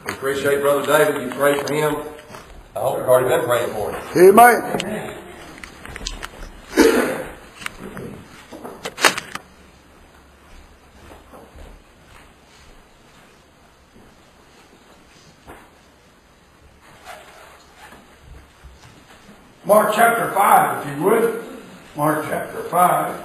We appreciate Brother David. You pray for him. I hope you've already been praying for him. Amen. Amen. Mark chapter 5, if you would. Mark chapter 5.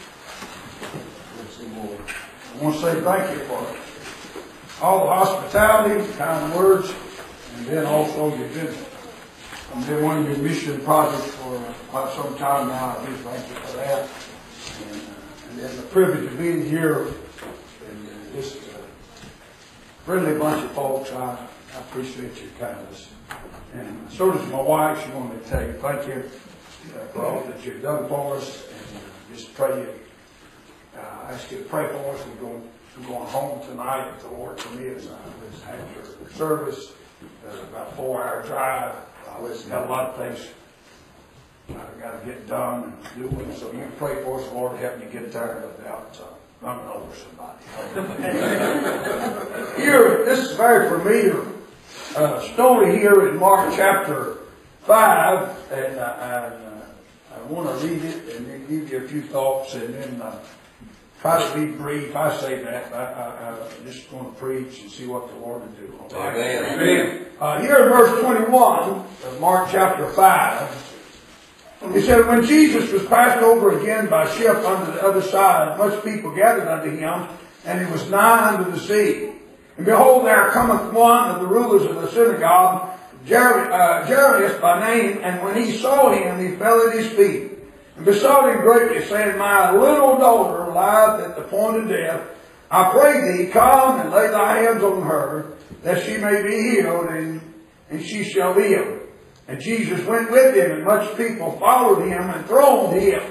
I want to say thank you for all the hospitality, kind words, and then also you've been one of your mission projects for quite some time now. I do thank you for that. And then the privilege of being here and just a friendly bunch of folks. I appreciate your kindness. And so does my wife. She wanted to tell you thank you for all that you've done for us. And just pray you, I ask you to pray for us. We're going home tonight if the Lord permits. After service, about a 4-hour drive. I've got a lot of things I've got to get done and doing. So you pray for us, Lord, help me get there without running over somebody. Here, this is very familiar. Story here in Mark chapter 5, and I want to read it and then give you a few thoughts and then try to be brief. I say that. I'm just going to preach and see what the Lord will do. Right? Amen. Here in verse 21 of Mark chapter 5, he said, when Jesus was passed over again by ship unto the other side, much people gathered unto him, and he was nigh unto the sea. And behold, there cometh one of the rulers of the synagogue, Evangelist by name, and when he saw him, he fell at his feet, and besought him greatly, saying, my little daughter lieth at the point of death. I pray thee, come and lay thy hands on her, that she may be healed, and she shall live. And Jesus went with him, and much people followed him and thronged him.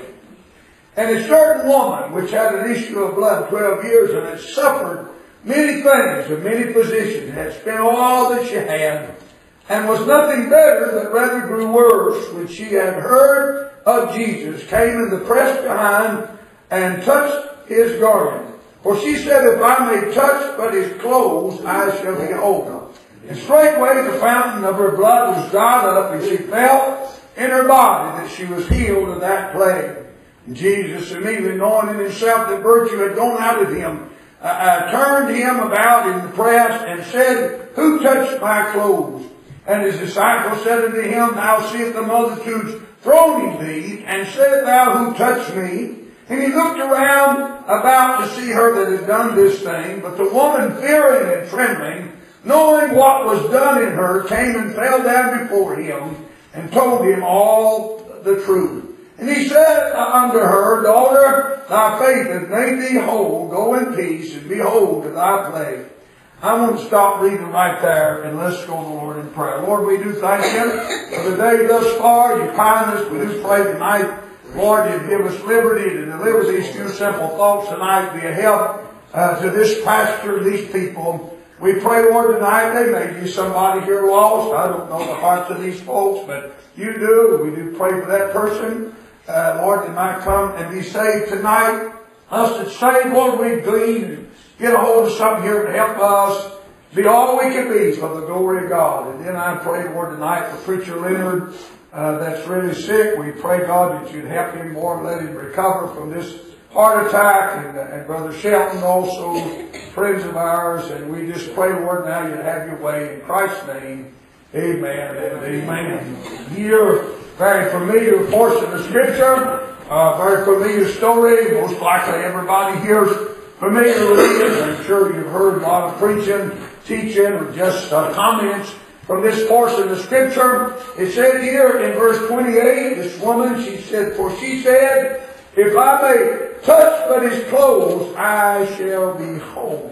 And a certain woman, which had an issue of blood 12 years, and had suffered many things of many physicians, had spent all that she had, and was nothing better, but rather grew worse, when she had heard of Jesus, came in the press behind, and touched his garment. For she said, if I may touch but his clothes, I shall be whole. And straightway the fountain of her blood was dried up, and she felt in her body that she was healed of that plague. And Jesus, immediately knowing in himself that virtue had gone out of him, turned him about in the press, and said, who touched my clothes? And his disciples said unto him, thou seest the multitudes thronging thee, and said thou, who touched me? And he looked around about to see her that had done this thing. But the woman, fearing and trembling, knowing what was done in her, came and fell down before him, and told him all the truth. And he said unto her, daughter, thy faith hath made thee whole. Go in peace, and be whole to thy plague. I want to stop reading right there, and let's go to the Lord in prayer. Lord, we do thank you for the day thus far, your kindness. We do pray tonight, Lord, you give us liberty to deliver these few simple thoughts tonight. Be a help to this pastor, these people. We pray, Lord, tonight there may be somebody here lost. I don't know the hearts of these folks, but you do. We do pray for that person. Lord, they might come and be saved tonight. Us that saved, Lord, we glean and get a hold of something here to help us be all we can be for the glory of God. And then I pray, Lord, tonight for Preacher Leonard that's really sick. We pray, God, that you'd help him more, let him recover from this heart attack. And Brother Shelton also, friends of ours. And we just pray, Lord, now you'd have your way. In Christ's name, amen and amen. Here, very familiar portion of Scripture, very familiar story. Most likely everybody here's familiar with it. I'm sure you've heard a lot of preaching, teaching, or just comments from this portion of Scripture. It said here in verse 28, this woman, she said, for she said, if I may touch but his clothes, I shall be whole.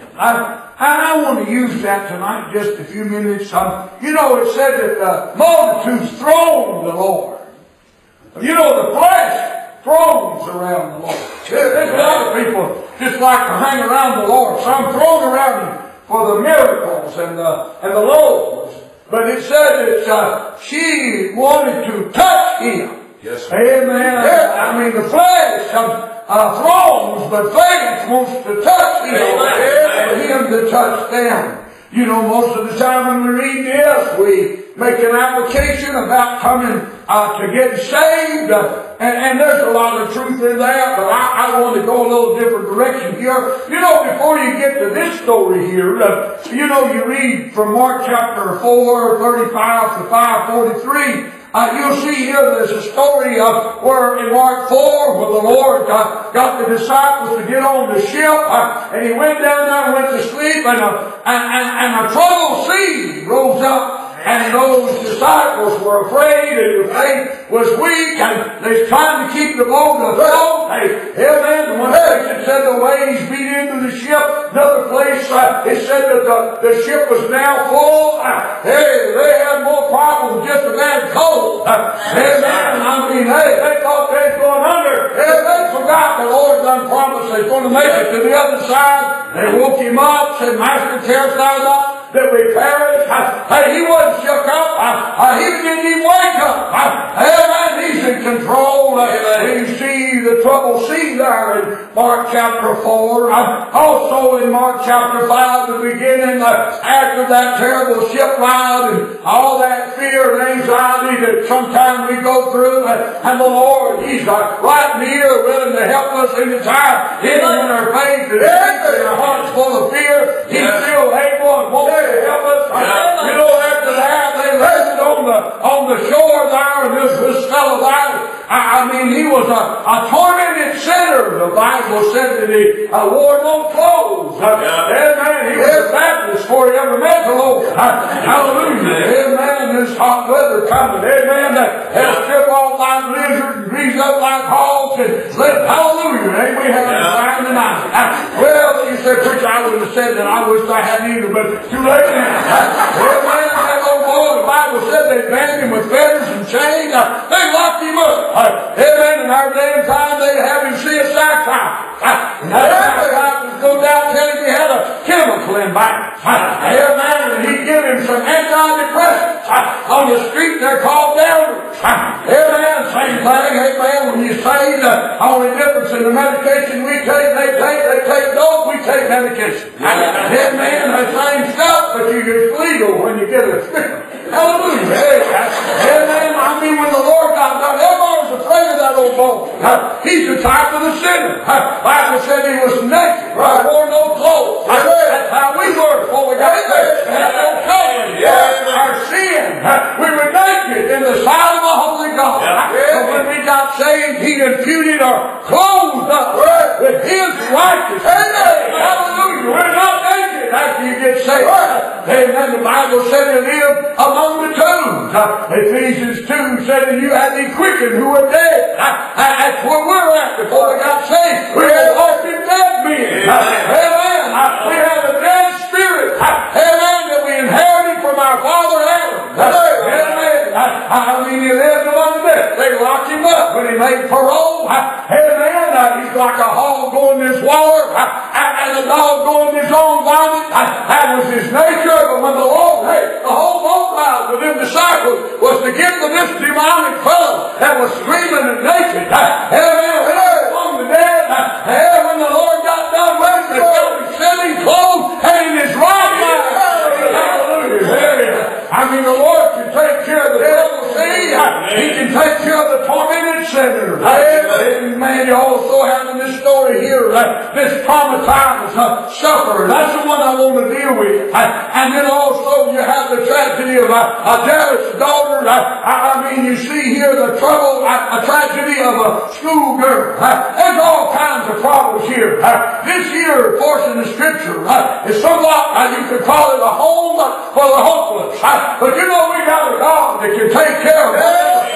I want to use that tonight, just a few minutes. You know, it said that the multitudes thronged the Lord. You know, the flesh thrones around the Lord. There's a lot of people just like to hang around the Lord. Some thrown around him for the miracles and the loaves. But it said that she wanted to touch him. Yes. Amen. I mean, the flesh thrones, but faith wants to touch him and him to touch them. You know, most of the time when we read this, we make an application about coming to get saved. And there's a lot of truth in that, but I want to go a little different direction here. You know, before you get to this story here, you know, you read from Mark chapter 4, 35 to 5:43. You'll see here there's a story of where in Mark 4 where the Lord got the disciples to get on the ship and he went down there and went to sleep and a troubled sea rose up. And those disciples were afraid, and the faith was weak, and they was trying to keep the boat afloat. Amen. One place it said the waves beat into the ship. Another place it said that the ship was now full. They had more problems just as bad as cold. Amen. I mean, they thought they was going under. They forgot the Lord done promised they was going to make it to the other side. They woke him up, said, Master, tear us out that we perish. He wasn't shook up. He didn't even wake up. Amen. He's in control. You see the troubled sea there in Mark chapter 4. Also in Mark chapter 5, the beginning, after that terrible shipwreck and all that fear and anxiety that sometimes we go through. And the Lord, He's right near, willing to help us in the time, even when our faith is weak and our heart's full of fear. He's still able and won't to help us. You know, after that, they landed on the shore there, and this fellow there, I mean, he was a tormented sinner. The Bible said that he wore no clothes. Amen. He was a Baptist before he ever met the Lord. Hallelujah. Amen. This hot weather coming. Amen. He'll strip off like lizards and grease up like hogs and live. Hallelujah. Ain't we having a time tonight? Well, you said, preacher, I would have said that. I wish I hadn't either, but too late now. Amen. That little boy, the Bible said they bound him with fetters and chains. They locked him up. Amen. In our day and time, they'd have him see a psychiatrist. And that psychiatrist goes out telling him he had a chemical imbalance. Amen. And he'd give him some antidepressants. On the street, they're called downers. Amen. Same thing. Amen. When you say the only difference in the medication we take, they take those, we take medication. Amen. The same stuff, but it's legal when you get a sticker. Hallelujah. Amen. I mean, when the Lord got done, everybody was afraid of that old boy. He's the type of the sinner. Bible said he was naked. Wore no clothes. That's how we were before we got saved. Had no covering. Our sin. We were naked in the sight of a holy God. But when we got saved, He imputed our clothes up with His righteousness. Hallelujah. We're not naked after you get saved. Amen. The Bible said He lived among the tombs. Ephesians 2 said that you had been quickened who were dead. That's where we're at before we got saved. We were walking dead men. Amen. We had a dead spirit. Amen. That we inherited from our father Adam. Amen. I mean, he lived among them. They locked him up when he made parole. Amen. He's like a hog going in his water, and a dog going in his own vomit. That was his nature. But when the Lord, the whole boat ride with them disciples was to get to this demonic fellow that was screaming and naked. Amen. Among the dead. When the Lord got done with him, he set him clothes and in his right mind. Hallelujah. I mean, the Lord can take care of the troubled sea. He can take care of the tormented sinner. Amen. You also have in this story here, this traumatized sufferer. That's the one I want to deal with. And then also you have the tragedy of a jealous daughter. I mean, you see here the trouble, a tragedy of a schoolgirl. There's all kinds of problems here. This here portion of Scripture is somewhat, you could call it a home for the hopeless. But you know, we got a God that can take care of us.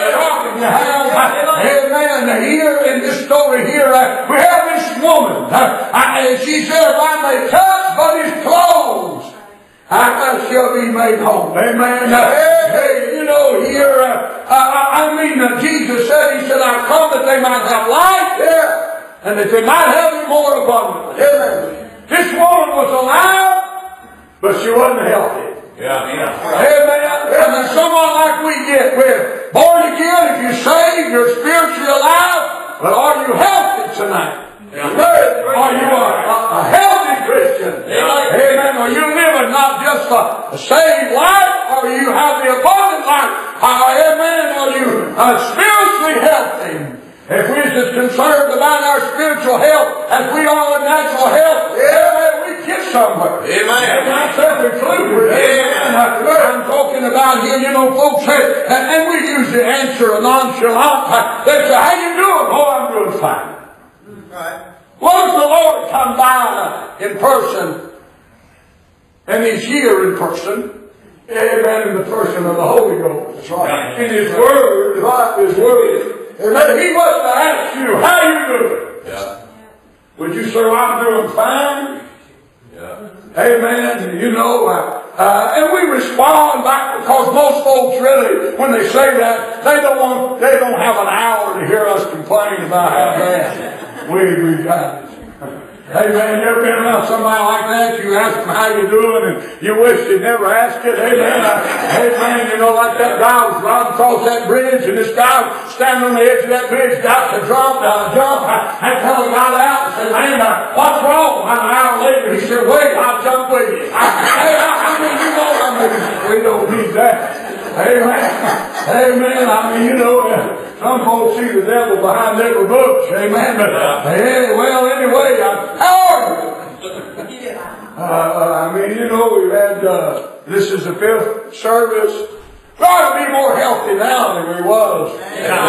Amen. Here in this story here, we have this woman. And she said, if I may touch but his clothes, I shall be made whole. Amen. Hey, you know, here, Jesus said, He said, I come that they might have life, and that they might have it more abundantly. Amen. This woman was alive, but she wasn't healthy. Amen. And there's someone like we get. We're born again. If you're saved, you're spiritually alive. But are you healthy tonight? Are you a healthy Christian? Amen. Are you living not just a saved life, or you have the abundant life? Amen. Are you spiritually healthy? If we're as concerned about our spiritual health as we are with natural health, we get somewhere. Amen. Myself included. Amen. I'm talking about here, folks say, and we usually answer a nonchalant. They say, how you doing? Oh, I'm doing fine. Right. What if the Lord come by in person, and He's here in person, amen, in the person of the Holy Ghost? That's right. In His Word, right, His Word. Amen. He was to ask you, how you doing? Yeah. Would you say, I'm doing fine? Yeah. Amen. And we respond back because most folks really, when they say that, they don't have an hour to hear us complain about how bad we got it. Amen. You ever been around somebody like that? You ask them how you doing, and you wish you'd never asked it. Amen. Amen. Like that guy was riding across that bridge, and this guy was standing on the edge of that bridge, got to jump. That fellow got out and said, man, what's wrong? And an hour later, he said, wait, I'll jump with you. We don't need that. Amen. Some folks see the devil behind every bush. Amen. But, anyway, how are you? We've had, this is the 5th service. Try to be more healthy now than we was.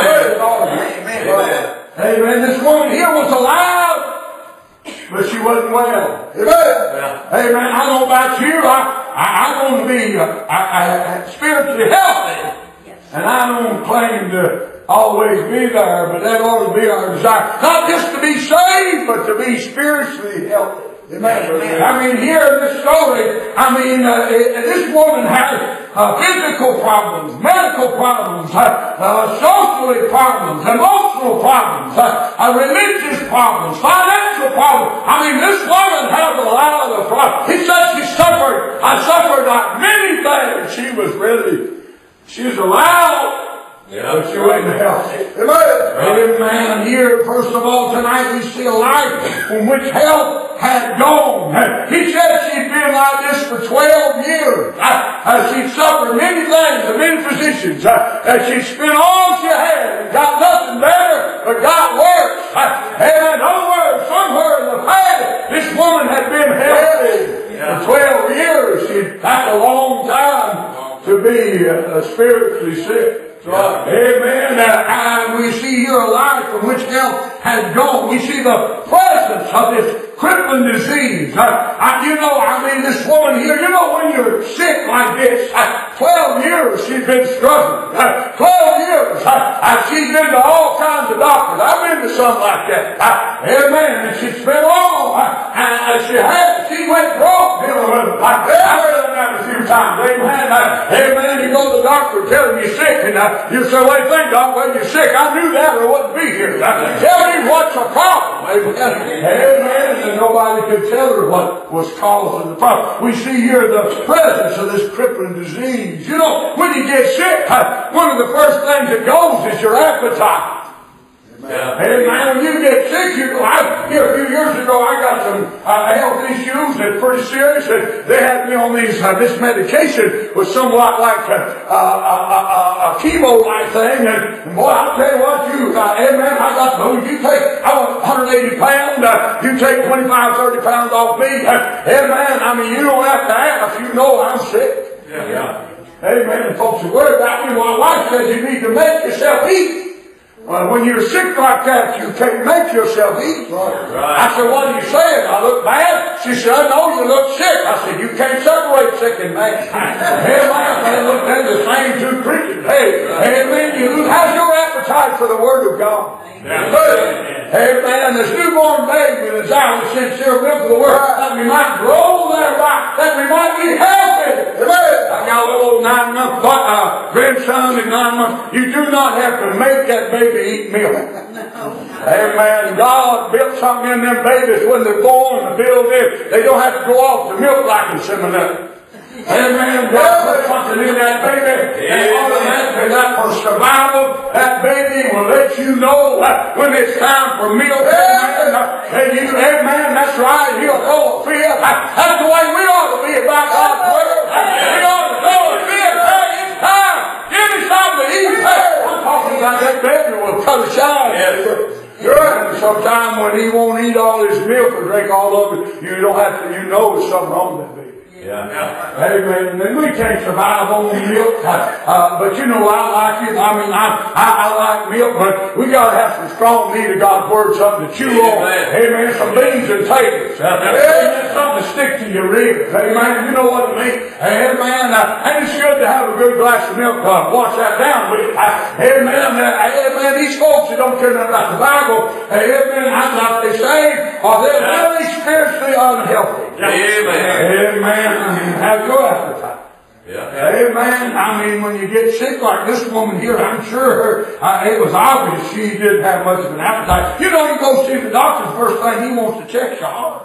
Amen. This woman here was alive, but she wasn't well. Amen. I don't know about you. I want to be spiritually healthy. And I don't claim to always be there, but that ought to be our desire. Not just to be saved, but to be spiritually healthy. Amen. Here in this story, this woman had physical problems, medical problems, socially problems, emotional problems, religious problems, financial problems. This woman had a lot of the problems. He said she suffered. I suffered like many things. She was allowed. But she wasn't healthy. Amen. Here, first of all, tonight we see a life from which health had gone. He said she'd been like this for 12 years. She'd suffered many things and many physicians. She'd spent all she had and got nothing better, but got worse. And in other words, somewhere in the past, this woman had been healthy for 12 years. She'd had a long time to be spiritually sick. Right. Amen. And we see here a life from which health had gone. We see the presence of this crippling disease. This woman here, when you're sick like this, 12 years she's been struggling. 12 years. She's been to all kinds of doctors. I've been to some like that. Amen. And she spent all. She went broke dealing with it. I've heard that a few times. Amen. You go to the doctor, tell him you're sick, and you say, what do you think, Doc? Well, you're sick. I knew that or I wouldn't be here. Tell me what's the problem. Amen. And nobody could tell her what was causing the problem. We see here the presence of this crippling disease. When you get sick, one of the first things that goes is your appetite. Amen. When you get sick, here a few years ago, I got some health issues that's pretty serious. And they had me on this medication was somewhat like a chemo-like thing. And boy, I'll tell you what, amen, I was 180 pounds. You take 25, 30 pounds off me. Amen. You don't have to ask. You know I'm sick. Amen. Folks are worried about me. My wife says you need to make yourself eat. Well, when you're sick like that, you can't make yourself eat. Right. I said, what are you saying? I look bad? She said, no, you look sick. I said, you can't separate sick and bad. They look at the same two creatures. Amen. How's your appetite for the Word of God? Amen. This newborn baby is out with sincere will for the Word, that we might grow thereby, that we might be healthy. I got a little 9-month grandson in 9 months. You do not have to make that baby eat milk. Amen. God built something in them babies when they're born to build it. They don't have to go off to milk like inseminate. Amen. God put something in that baby and automatically that for survival, that baby will let you know when it's time for milk. Amen. That's right. He'll go a fifth. That's the way we ought to be about God's word. We ought to go a fifth. Hey, it's time. Give me something to eat. I'm talking about that baby will cut a shine. You're right. Sometime when he won't eat all his milk or drink all of it, you don't have to. You know there's something wrong with that baby. Amen. And we can't survive on milk, but you know I like it. I mean, I like milk, but we got to have some strong meat of God's word, something to chew on. Amen. Some beans and potatoes. Amen. Something to stick to your ribs. Amen. You know what I mean? Amen. And it's good to have a good glass of milk. Wash that down with it. Amen. Amen. These folks that don't care nothing about the Bible, amen, like they say, are they really spiritually unhealthy? Amen. Have your appetite. Amen. I mean, when you get sick like this woman here, I'm sure it was obvious she didn't have much of an appetite. You know, you go see the doctor, the first thing he wants to check your heart.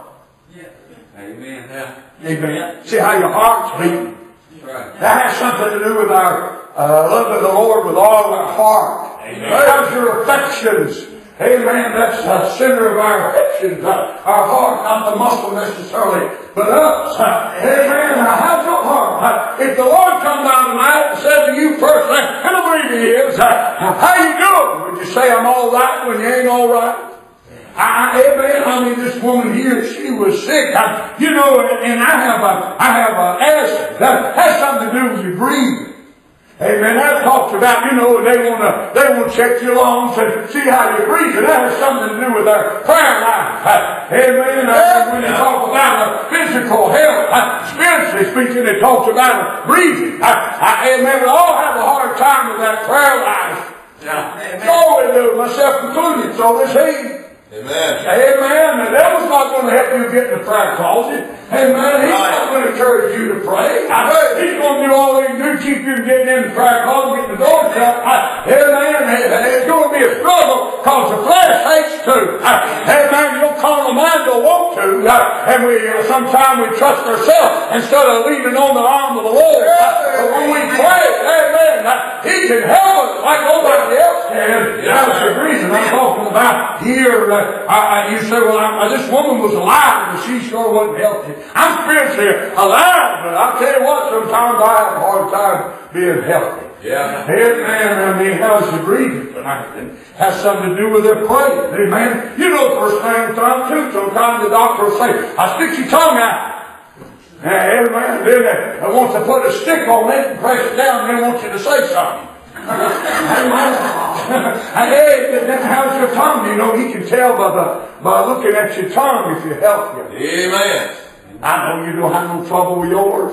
Amen. See how your heart's beating. That has something to do with our love of the Lord with all our heart. How's your affections? Amen. That's the center of our affections. Our heart, not the muscle necessarily, but us. Amen. How's your heart? If the Lord comes down tonight and said to you personally, and I believe He is, how you doing? Would you say I'm all right when you ain't all right? Amen. I mean, this woman here, she was sick. You know, and I have acid. That has something to do with your breathing. Amen. That talks about, you know, they want to check your lungs and see how you're breathing. That has something to do with our prayer life. Amen. When you talk about physical health, spiritually speaking, it talks about breathing. Amen. We all have a hard time with that prayer life. So we do, myself included. So does he. Amen. Amen. The devil's not going to help you get in the prayer closet. Amen. He's not going to encourage you to pray. He's going to do all he can do to keep you from getting in the prayer closet, getting the door shut. Amen. It's going to be a struggle because the flesh hates to. Amen. Your carnal mind don't want to. And sometimes we trust ourselves instead of leaning on the arm of the Lord. But when we pray, amen, He can help us like nobody else can. That's the reason I'm talking about here. You say, well, this woman was alive, but she sure wasn't healthy. I'm spiritually alive, but I'll tell you what, sometimes I have a hard time being healthy. Amen. I mean, how's your breathing tonight? It has something to do with their praying. Amen. You know, first thing time too, sometimes the doctor will say, stick your tongue out. Amen. Then I want to put a stick on it and press it down, and they want you to say something. Hey, how's your tongue? You know, he can tell by looking at your tongue if you're healthy. Amen. I know you don't have no trouble with yours.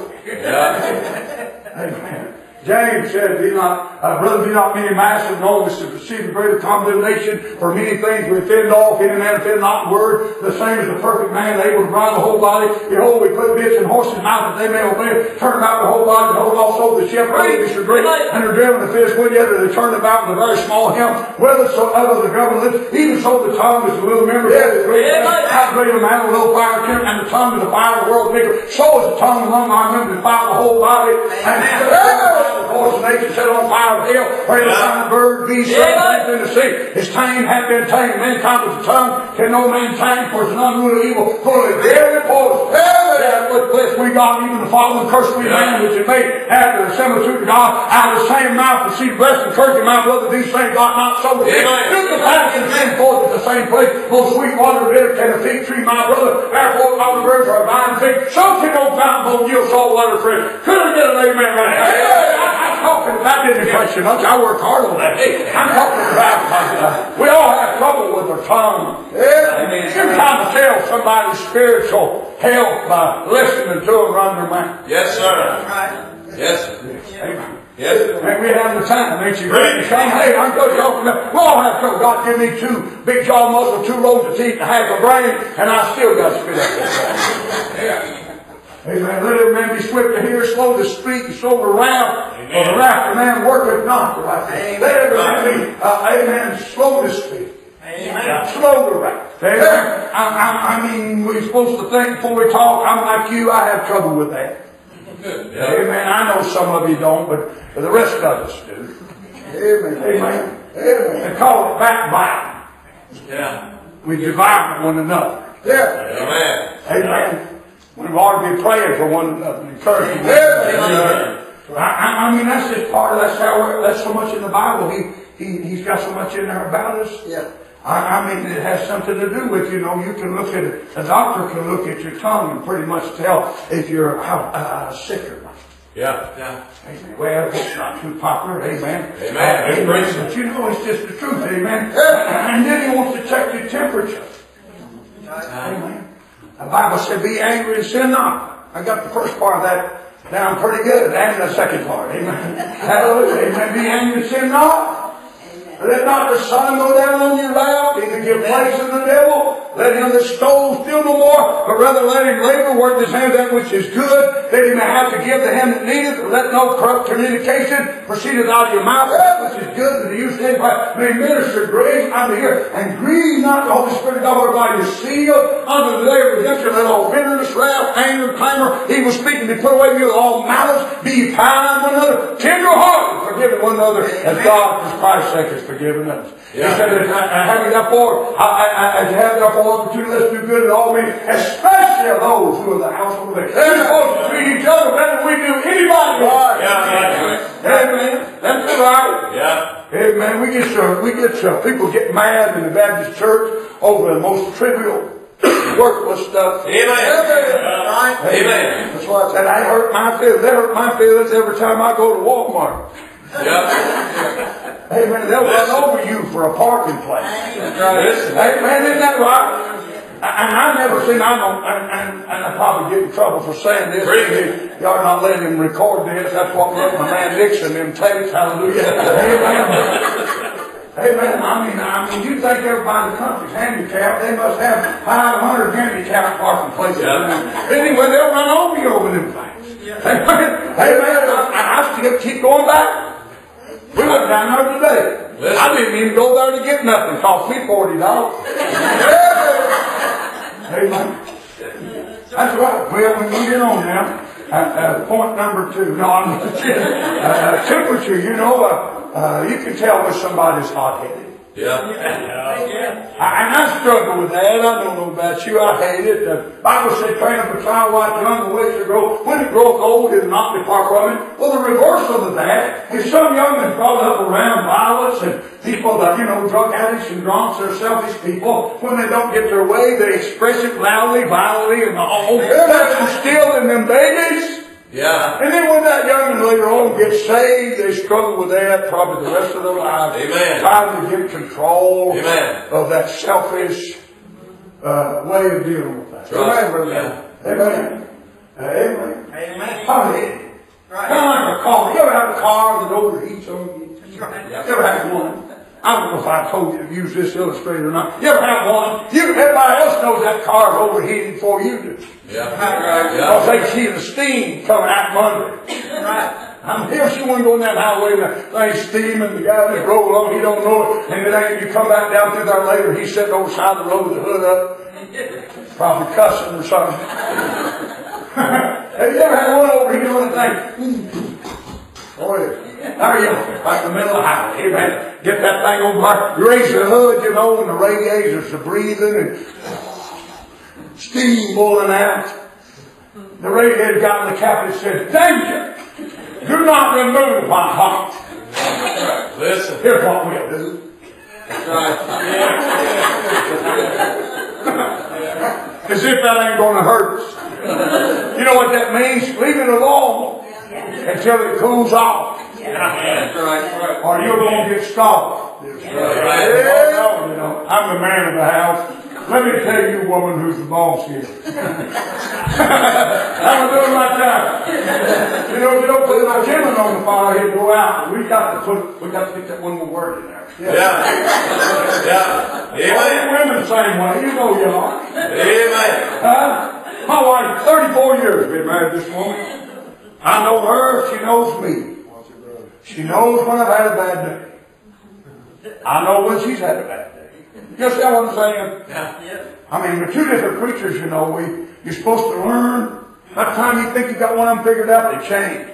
Amen. James said, brothers, be not many masters, nor is to receive a greater condemnation. For many things we offend all, offending man offend not the word. The same as the perfect man, able to bridle the whole body. Behold, we put bits in horses' mouth that they may obey. Turn about the whole body, behold also the shepherd, which is great, and are driven the fist with yet, and they turn about with a very small hem. Whethersoever the government lips, even so the tongue is a little member. How great a man, a little fire kindled, and the tongue is the fire of the world maker. So is the tongue among our members, and fire the whole body. And the force of nature set on fire of hell, where every kind of bird, beast, serpent, in the sea. His tame hath been tamed. Mankind with the tongue can no man tame, for it's an unruly evil, full of very poison. What place we got, even the following curse we man which is made after the similitude of God, out of the same mouth proceed blessed and cursed, my brother, these things ought not so to be. Look the path and send forth at the same place. Most sweet water bitter can a fig tree, my brother. Therefore all the birds are a vine fig. So can no fountain both yield salt water fresh. Could I get an amen right here? I'm talking about in the question. I work hard on that. I'm talking about we all have trouble with our tongue. Sometimes tell somebody's spiritual health by listening to them run their mouth. Yes, sir. Yes, sir. Amen. Yes, and we have the time, ain't you? Hey, I'm going to talk about. We all have trouble. God give me 2 big jaw muscles, 2 rows of teeth, and half a brain, and I still got to spit up this. Amen. Let every man be swift to hear, slow to speak, and slow to wrath. For the wrath of man worketh not the right. Let every man be, amen, slow to speak. Amen. Slow to wrath. Amen. I mean, we're supposed to think before we talk. I'm like you. I have trouble with that. Amen. I know know some of you don't, but the rest of us do. Amen. Amen. Amen. They call it backbiting. Yeah. We divide one another. Yeah. Amen. Amen. We ought to be praying for one another, encouraging. Amen. I mean, that's just part of that's so much in the Bible. He's got so much in there about us. Yeah. I mean, it has something to do with, you can look at it. A doctor can look at your tongue and pretty much tell if you're sick or not. Yeah. Yeah. Amen. Well, it's not too popular. Amen. Amen. Amen. But it's just the truth. Amen. And then he wants to check your temperature. Amen. The Bible said, be angry and sin not. I got the first part of that down pretty good. And the second part. Amen. Hallelujah. Amen. Be angry and sin not. Let not the sun go down on your wrath, either give place to the devil. Let him that stole steal no more, but rather let him labor, work his hand that which is good, that he may have to give to him that needeth. Let no corrupt communication proceed out of your mouth, that which is good, that the use may minister grace unto you. And grieve not the Holy Spirit of God, whereby you seal unto the day of redemption. Let all bitterness, wrath, anger, clamor, evil speaking be put away from you with all malice. Be kind one another, tender-hearted, forgiving one another, as God for Christ's sake has forgiven us. Yeah. He said, having therefore, as you have therefore opportunity, let's do good in all men, especially of those who are the household of faith. We're supposed to treat each other better than we do anybody. Yeah. Amen. That's right. Yeah. Amen. We get people get mad in the Baptist church over the most trivial, worthless stuff. Amen. Amen. That's why I said I hurt my feelings. They hurt my feelings every time I go to Walmart. Yeah. Amen. They'll run over you for a parking place. Amen. Isn't that right? And I've never seen, and I probably get in trouble for saying this. Y'all are not letting him record this. That's what let my man Nixon them tapes. Hallelujah. Amen. Amen. I mean, you think everybody in the country's handicapped? They must have 500 handicapped parking places. Yeah. Anyway, they'll run over you over them things. Yeah. Amen. I still keep going back. We went down there today. Listen. I didn't even go there to get nothing. It cost me $40. Amen. That's right. Well, we moving on now. Point number 2. No, I'm not kidding. Temperature, you can tell when somebody's hot-headed. Yeah. And I struggle with that. I don't know about you. I hate it. The Bible said, train up a child while it's young, the way to grow. When it groweth old, it will not depart from it. Well, the reverse of that is some young men brought up around violence and people that, drug addicts and drunks are selfish people. When they don't get their way, they express it loudly, violently, and all. That's instilled in them babies. Yeah. And then when that young man later on gets saved, they struggle with that probably the rest of their lives. Amen. Trying to get control of that selfish way of dealing with that. Amen. Amen. Amen. Amen. Hot-headed. Right. Kind of like a car. You ever have a car that overheats on you? You ever have one? I don't know if I told you to use this illustrator or not. You ever have one? Everybody else knows that car is overheated before you do. Yeah. Because they see the steam coming out from under it. Right. I'm here, she wasn't going down the highway and the thing's steaming, the guy just rolled on, he don't know it. And then you come back down through there later, he's sitting over the side of the road with the hood up. Probably cussing or something. Have you ever had one overheated on the thing? Oh, yeah. There you go. Right in the middle of the highway. Amen. Get that thing over there. You raise the hood, and the radiators are breathing and steam blowing out. The radiator got in the cap and said, "Danger! Do not remove my heart." Listen. Here's what we'll do. As if that ain't going to hurt us. You know what that means? Leave it alone until it cools off. That's right. Or you're going to get stopped. I'm the man of the house. Let me tell you, woman, who's the boss here. I'm doing my job. You don't put my children on the fire, he'll go out. We got to get that one more word in there. Yeah. Amen. Women the same way. You know you are. Amen. My wife, 34 years, been married to this woman. I know her, she knows me. She knows when I've had a bad day. I know when she's had a bad day. You see what I'm saying? Yeah. I mean, we're two different creatures, you're supposed to learn By the time you think you got one of them figured out, they change.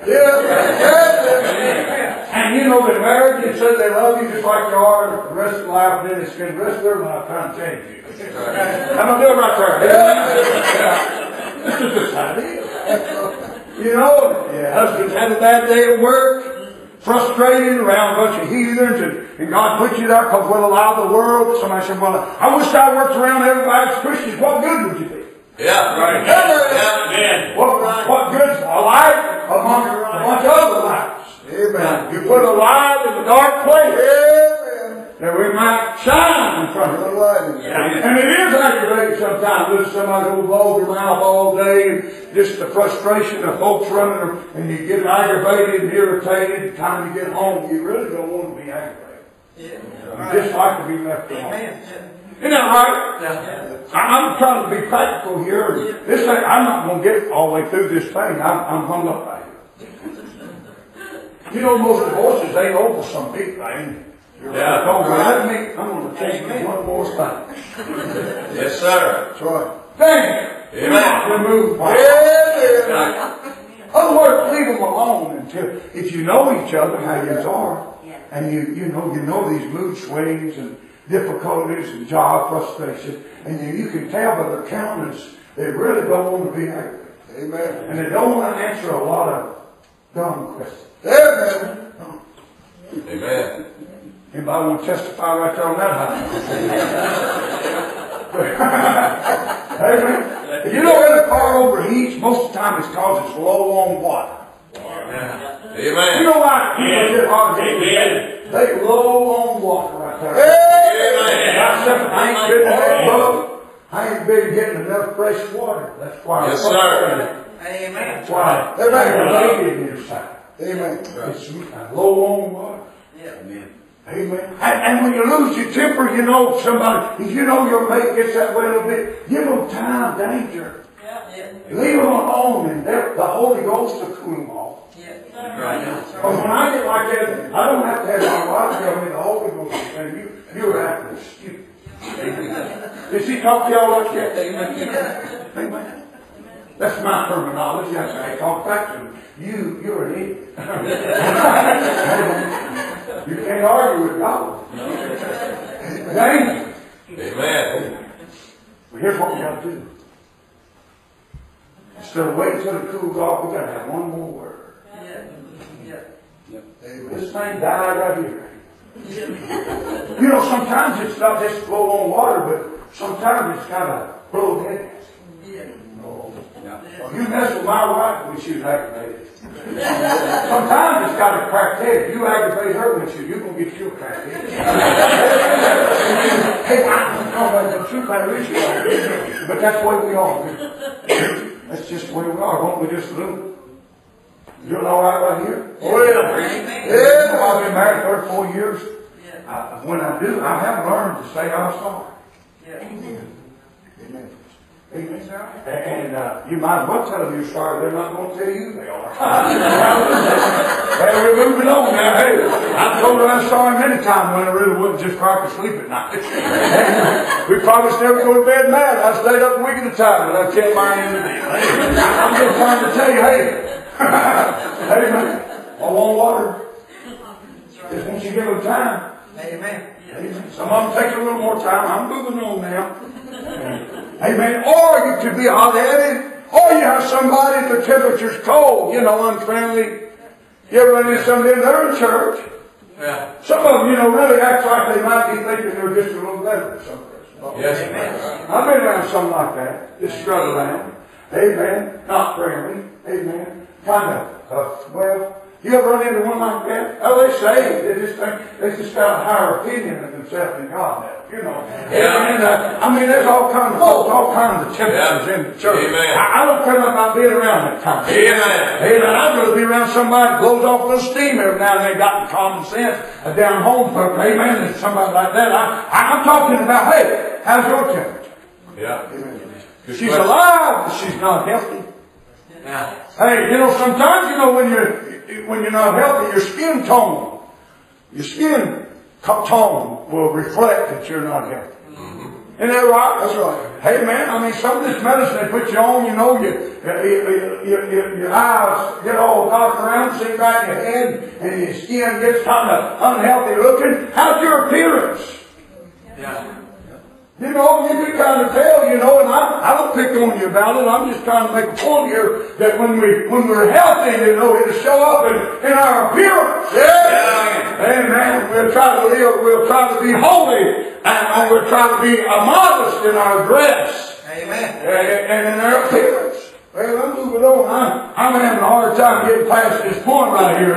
And you know that marriage, it says they love you just like you are the rest of life, and then they spend the rest of their life trying to change you. I'm going to do it right there. This is just how it is. You know, husbands had a bad day at work, frustrated around a bunch of heathens, and God put you there because we'll allow the world. Somebody said, well, I wish I worked around everybody's Christians. What good would you be? Yeah. Right. What good's a light among a bunch of other lights? Amen. You put a light in a dark place. Amen. That we might shine in front of the light. And it is aggravating sometimes with somebody who blows their mouth all day, and just the frustration of folks running, and you get aggravated and irritated. The time you get home, you really don't want to be aggravated. You just like to be left alone. Isn't that right? I'm trying to be practical here. This thing, I'm not going to get all the way through this thing. I'm hung up right here. You know, most divorces ain't over some big thing. Yeah. I'm going to tell you one more thing. Yes, sir. That's right. Thank you. Amen. Remove one. Other words, leave them alone until, if you know each other, how you are, and you know these mood swings and difficulties and job frustration, and you can tell by their countenance they really don't want to be angry. Amen. And they don't want to answer a lot of dumb questions. Amen. Amen. Anybody want to testify right there on that house? Amen. You know when the car overheats, most of the time it's because it's low on water. Amen. You know why people get hard to get? They low on water right there. I ain't getting enough boat. I ain't been getting enough fresh water. That's why. Yes, sir. Amen. That's why. Amen. Inside. Amen. It's low on water. Amen. Amen. And when you lose your temper, you know somebody, if you know your mate gets that way a little bit, give them time, danger. Leave them alone, and the Holy Ghost will cool them off. Because when I get like that, I don't have to have my wife tell me the Holy Ghost is saying, you're acting stupid. Did she talk to y'all like that? Amen. That's my terminology. That's how I talk back to them. You're an idiot. You can't argue with God. Amen. Amen. Well, here's what we got to do. Instead of waiting till it cools off, we got to have one more word. This thing died right here. You know, sometimes it's not just blow on water, but sometimes it's kind of blow gas. You mess with my wife when she's aggravated. Sometimes it's got a cracked head. You aggravate her when you're going to get your cracked head. Hey, I don't know about the truth, but that's the way we are. That's just the way we are. Won't we just do? You're all right here? Oh, yeah. I've been married 34 years. When I do, I have learned to say I'm sorry. Amen. Amen. And you might as well tell them you're sorry. They're not going to tell you they are. Hey, we're moving on now. Hey, I've told her I'm sorry many times when I really wouldn't just cry to sleep at night. We promised never go to bed mad. I stayed up a week at a time, but I kept my end of the deal. I'm just trying to tell you, hey, man, I want water. Just once you give them time. Amen. Some of them take a little more time. I'm moving on now. Amen. Or you could be hot-headed. Or you have somebody, the temperature's cold, unfriendly. You ever run into somebody in their church? Yeah. Some of them, really act like they might be thinking they're just a little better than some person. Yes, amen. I've been around something like that. Just strut around. Amen. Not friendly. Amen. Kind of, you ever run into one like that? Oh, they say they just got a higher opinion of themselves than God has. Yeah. And, there's all kinds of temperatures in the church. Amen. I don't care about being around that time. Amen. Amen. I'd rather be around somebody that blows off a little steam every now and then, got the common sense, a down home folk. Amen. And somebody like that. I'm talking about, hey, how's your temperature? Yeah. Amen. She's alive, but she's not healthy. Yeah. Hey, sometimes, when you're not healthy, your skin tone will reflect that you're not healthy. Isn't that right? That's right. Hey man, I mean, some of this medicine they put you on, you know, your eyes get all dark around, sitting back in your head, and your skin gets kind of unhealthy looking. How's your appearance? Yeah. You know, you can kind of tell, you know, and I don't pick on you about it. I'm just trying to make a point here that when we're healthy, you know, it'll show up in our appearance. Yeah. Amen. We'll try to live, we'll try to be holy, and we'll try to be modest in our dress. Amen. And in our appearance. Well, I'm moving on. I'm having a hard time getting past this point right here.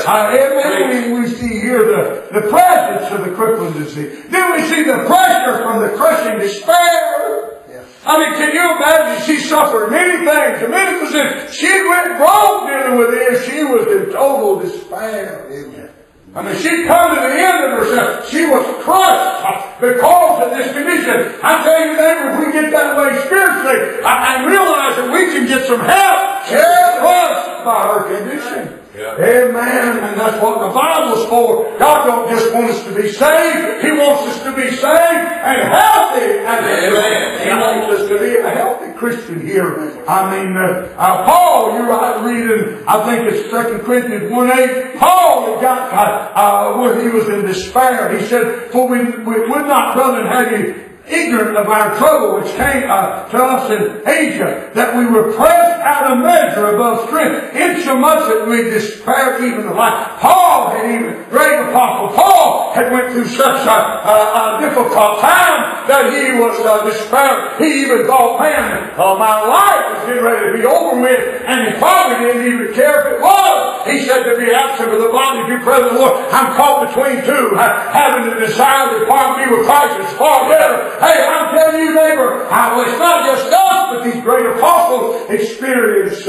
Hey, we see here the presence of the crippling disease. Then we see the pressure from the crushing despair. Yeah. I mean, can you imagine? She suffered many things. And many was in, she went wrong dealing with this. She was in total despair. Amen. I mean, she'd come to the end of herself. She was crushed because of this condition. I tell you, neighbor, if we get that way spiritually and realize that we can get some help, crushed by her condition. Yeah. Amen. And that's what the Bible's for. God don't just want us to be saved. He wants us to be saved and healthy. And He wants us to be a healthy Christian here. I mean, Paul, you're right reading, I think it's 2 Corinthians 1:8. Paul had got when he was in despair. He said, for we would not, brethren, have you ignorant of our trouble which came to us in Asia, that we were pressed out of measure above strength, insomuch that we despaired even of life. Paul had even, great apostle Paul had went through such a difficult time that he was despairing. He even thought, man, my life is getting ready to be over with, and he probably didn't even care if it was. He said, to be absent of the body, to be present with the Lord. I'm caught between two, having the desire to depart and be with Christ is far better. Hey, I'm telling you, neighbor, it's not just us, but these great apostles experienced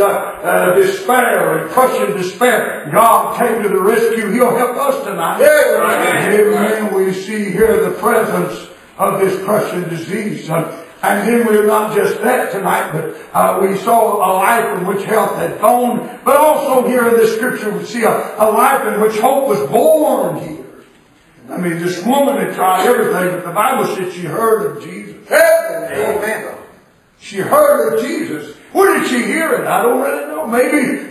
despair and crushing despair. God came to the rescue. He'll help us tonight. Amen. We see here the presence of this crushing disease. And then we're not just that tonight, but we saw a life in which health had gone. But also here in this scripture we see a life in which hope was born here. I mean, this woman had tried everything, but the Bible said she heard of Jesus. Amen. She heard of Jesus. Where did she hear it? I don't really know. Maybe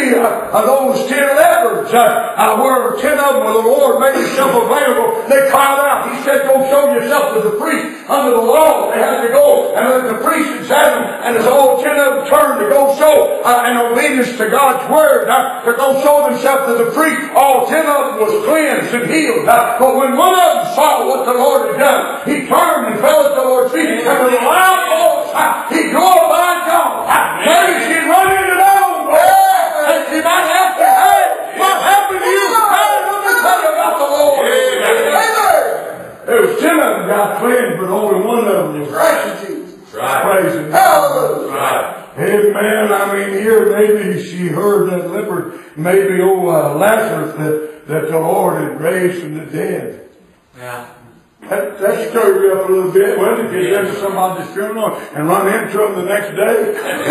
those 10 lepers, were 10 of them with the Lord made himself available. They cried out. He said, go show yourself to the priest. Under the law, they had to go and let the priest examine. And as all 10 of them turned to go show in obedience to God's word, to go show themselves to the priest, all 10 of them was cleansed and healed. But when one of them saw what the Lord had done, he turned and fell at the Lord's feet. And with a loud voice, he glorified God. Maybe she'd run into that old boy. And she might ask her, hey, what happened to you? Hey, let me tell you about the Lord. There was 10 of them got cleansed, but only one of them was praising God. Right. Amen. I mean, here maybe she heard that leper, maybe Lazarus, that the Lord had raised from the dead. Yeah. That stirred me up a little bit. Well, if you get into somebody's funeral and run into them the next day,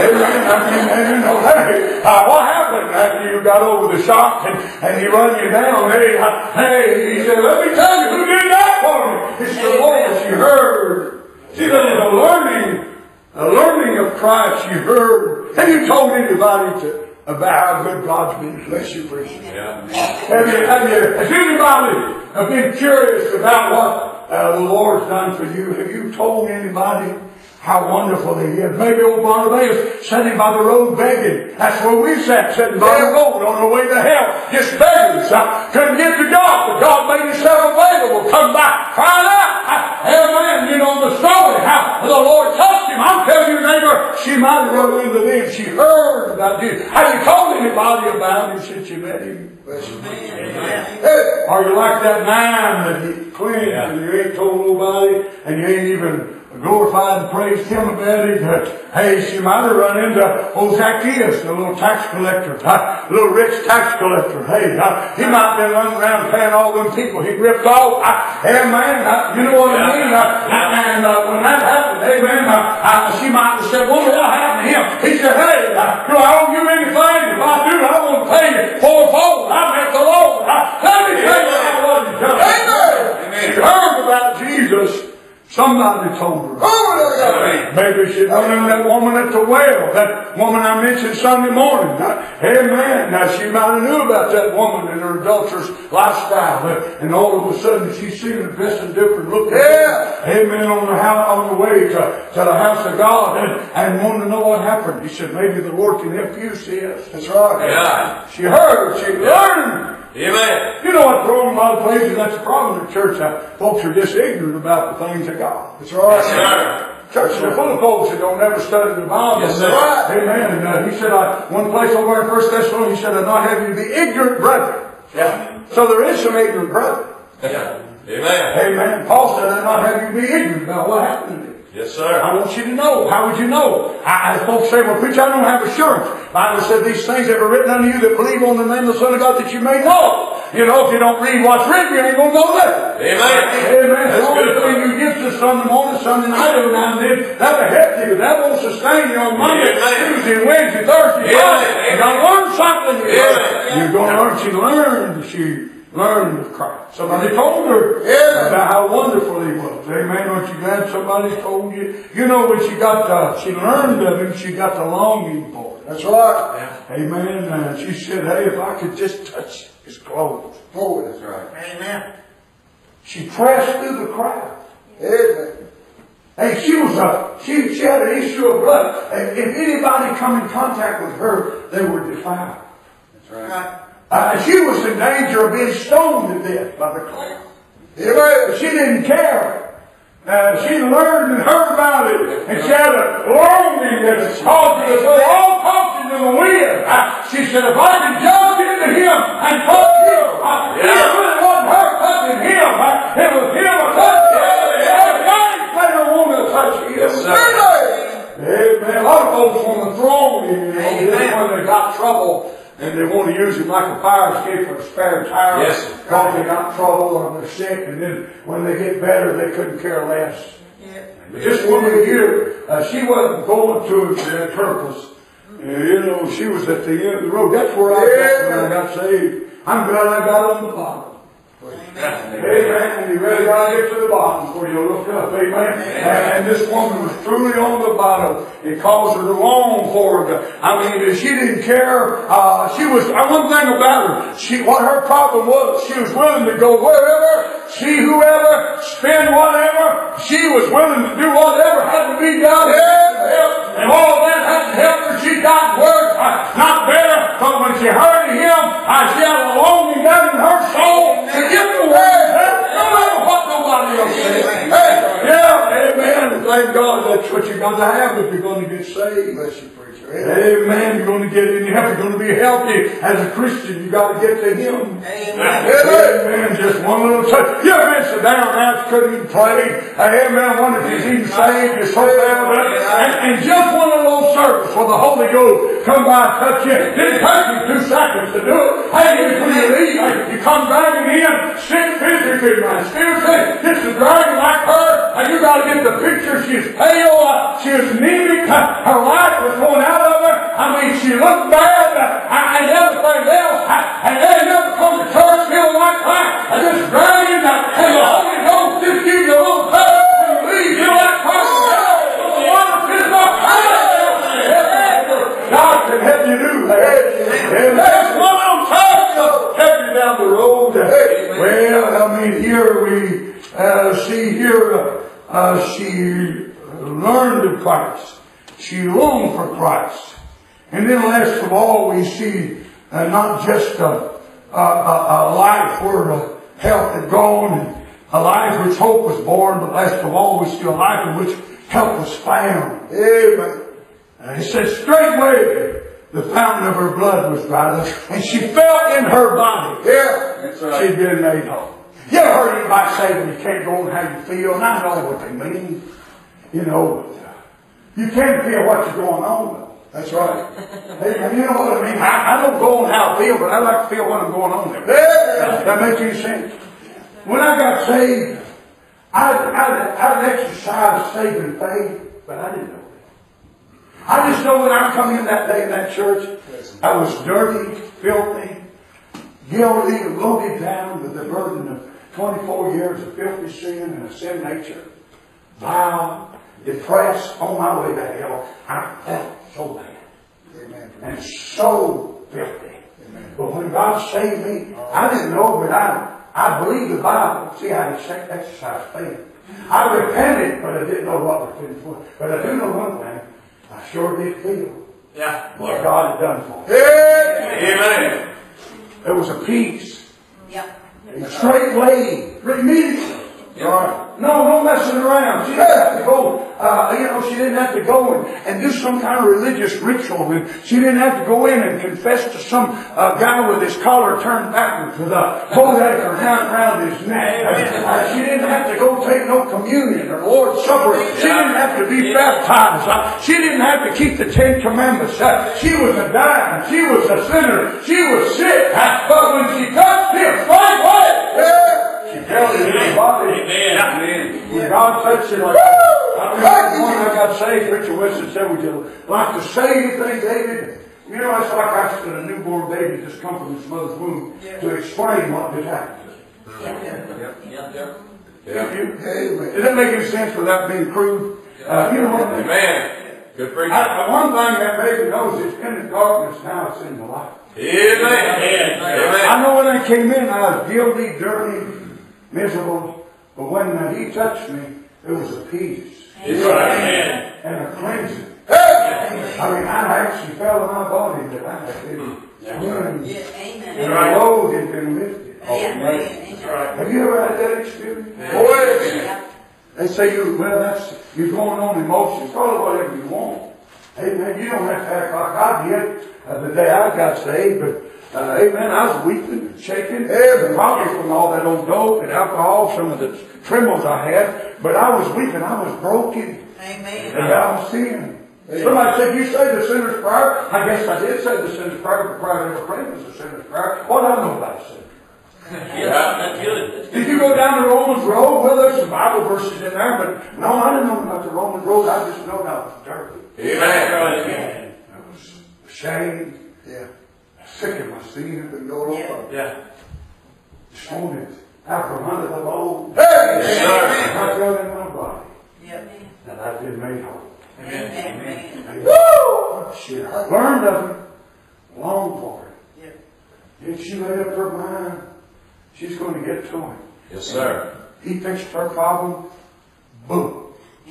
what happened after you got over the shock and he run you down? He said, let me tell you who did that for me. It's the Lord. She heard. See, there was a learning of Christ. She heard. Have you told anybody about how good God's been? Bless you, preacher. Yeah. Has anybody been curious about what the Lord's done for you? Have you told anybody how wonderful He is? Maybe old Barnabas sitting by the road begging. That's where we sat, sitting by the road on the way to hell, just begging. Couldn't get to God, but God made Himself available. Come back, crying out. Amen. You know the story, how the Lord touched him. I'm telling you, neighbor, she might have run into them. She heard about Jesus. Have you told anybody about Him since you met Him? Are you like that man that He cleansed and you ain't told nobody and you ain't even glorified and praised Him about it? Hey, she might have run into old Zacchaeus, the little tax collector, little rich tax collector. Hey, he might have been running around paying all them people he ripped off. You know what I mean? And when that happened, she might have said, well, what happened to him? He said, hey, do I owe you anything? If I do, I want to pay you fourfold. I met the Lord. Let me tell you what He done. Amen. She heard about Jesus. So Somebody told her. Oh, Maybe she'd known that woman at the well, that woman I mentioned Sunday morning. Amen. Now she might have knew about that woman and her adulterous lifestyle, and all of a sudden she's seen her dressing different, looking. Amen. On the way to the house of God, and wanted to know what happened. He said, maybe the Lord can help you, sis. That's right. Yeah. She heard. She learned. Amen. You know what's wrong in a lot of places? That's the problem in the church. Folks are just ignorant about the things of God. That's right. Yes, sir. Churches are full of folks that don't ever study the Bible. Yes, sir. Amen. And he said, one place over in 1 Thessalonians, he said, I'm not having you to be ignorant, brethren. Yeah. So there is some ignorant brethren. Yeah. Amen. Amen. Paul said, I'm not having you to be ignorant about what happened to you. Yes, sir. I want you to know. How would you know? Folks say, well, preacher, I don't have assurance. The Bible said these things that were written unto you that believe on the name of the Son of God that you may know. You know, if you don't read what's written, you ain't going to know that. Amen. Amen. The only thing you get to Sunday morning, Sunday night, every now and then, that'll help you. That won't sustain you on Monday, Tuesday, Wednesday, Thursday, Friday. You got to learn something. You're going to learn. She learned of Christ. Somebody told her about how wonderful He was. Amen. Aren't you glad somebody told you? You know, when she learned of Him, she got the longing for it. That's right. Yeah. Amen. She said, hey, if I could just touch His clothes. oh, that's right. Amen. She pressed through the crowd. Amen. Hey, she had an issue of blood. If anybody come in contact with her, they were defiled. That's right. She was in danger of being stoned to death by the crowd. But she didn't care. She learned and heard about it, and she had a longing that caused her to go all tossing in the wind. She said, if I can jump into Him and touch Him, it really wasn't her touching Him. It was Him a touching Him. God made her want to touch Him. Yes, sir. Amen. A lot of folks want to throw Him, when they got trouble. And they want to use Him like a fire escape or a spare tire. Yes. Because they got in trouble or they're sick. And then when they get better, they couldn't care less. Yeah. But this woman here, she wasn't going to it for that purpose. You know, she was at the end of the road. That's where I got when I got saved. I'm glad I got on the bottom. Amen. You really got to get to the bottom before you look up. Amen. And this woman was truly on the bottom. It caused her to long for it. I mean, she didn't care. She was, one thing about her, what her problem was, she was willing to go wherever, see whoever, spend whatever. She was willing to do whatever had to be done. And all that had to help her. She got worse, not better. But when she heard of Him, she had a longing down in her soul to get the word. No matter what nobody else says. Amen. Thank God that's what you're going to have if you're going to get saved. Bless you, preacher. Amen. You're going to get in heaven. You're going to be healthy as a Christian. You've got to get to Him. Amen. Just one little touch. You've been so down now, couldn't even pray. Amen. I wonder if He's even saved. You're so down there. And just one little service where the Holy Ghost come by and touch you. It didn't take you 2 seconds to do it. Hey, when you leave, you come dragging in, sick physically, man, spiritually, just dragging like her, and you got to get the picture. She's pale, she was anemic, her life was going out of her. I mean, she looked bad, and everything else, and they never come to church feeling like that, and just dragging, and the Holy Ghost just gives you a little touch and leave you like person. The water is not God can help you do that. And that's one little touch will help you down the road. Well, I mean, here we see here, she learned of Christ. She longed for Christ. And then last of all, we see not just a life where health had gone, and a life which hope was born, but last of all, we see a life in which help was found. Amen. And he said, straightway, the fountain of her blood was dried up, and she felt in her body. Yeah, that's right. She'd been made whole. You ever heard anybody say when you can't go on how you feel? And I know what they mean. You know, you can't feel what's going on, though. That's right. Hey, you know what I mean? I don't go on how I feel, but I like to feel what I'm going on there. That makes any sense? When I got saved, I'd exercise saving faith, but I didn't know it. I just know when I come in that day in that church, I was dirty, filthy, guilty, loaded down with the burden of 24 years of filthy sin and a sin nature. vile, depressed on my way to hell. I felt so bad. And so filthy. But when God saved me, I didn't know, but I believed the Bible. See, I had exercised faith. I repented, but I didn't know what was in for. But I do know one thing. I sure did feel what God had done for me. Amen. There was a peace. A straight lady. Immediately. No messing around. She didn't have to go, she didn't have to go and do some kind of religious ritual. And she didn't have to go in and confess to some guy with his collar turned backwards with a bootlegger around his neck. She didn't have to go take no communion or Lord's Supper. She didn't have to be baptized. She didn't have to keep the 10 Commandments. She was a dime. She was a sinner. She was sick. But when she touched him, right away, she felt it in her body. When God touched it like that. I remember when I got saved, Richard Wilson said, would you like to say anything, David? You know, it's like asking a newborn baby just come from his mother's womb to explain what just happened to him. Does that make any sense without being crude? You know what? Amen. Good preaching. One thing that baby knows is in the darkness, now it's in the light. Amen. I know when I came in, I was guilty, dirty, miserable. But when he touched me, there was a peace. And a cleansing. I mean, I actually felt in my body that I had been cleansed. And the load had been lifted. Have you ever had that experience? They say, you're going on emotions. Call it whatever you want. Amen. You don't have to act like I did the day I got saved, but amen. I was weeping and shaking, probably from all that old dope and alcohol, some of the trembles I had. But I was weeping. I was broken. Amen. And I was sin. Somebody said, you say the sinner's prayer. I guess I did say the sinner's prayer, but the prayer I never prayed was the sinner's prayer. What do I know about sin? That's good. Did you go down the Romans road? Well, there's some Bible verses in there, but no, I didn't know about the Roman road. I just know I was dirty. Amen. I was ashamed. Sick of my sin and go over. This morning, after 100 of old, I felt in my body that I've been made whole. Woo! Shit, I learned of him, longed for it. Then she made up her mind. She's going to get to him. Yes, sir. He fixed her problem. Boom.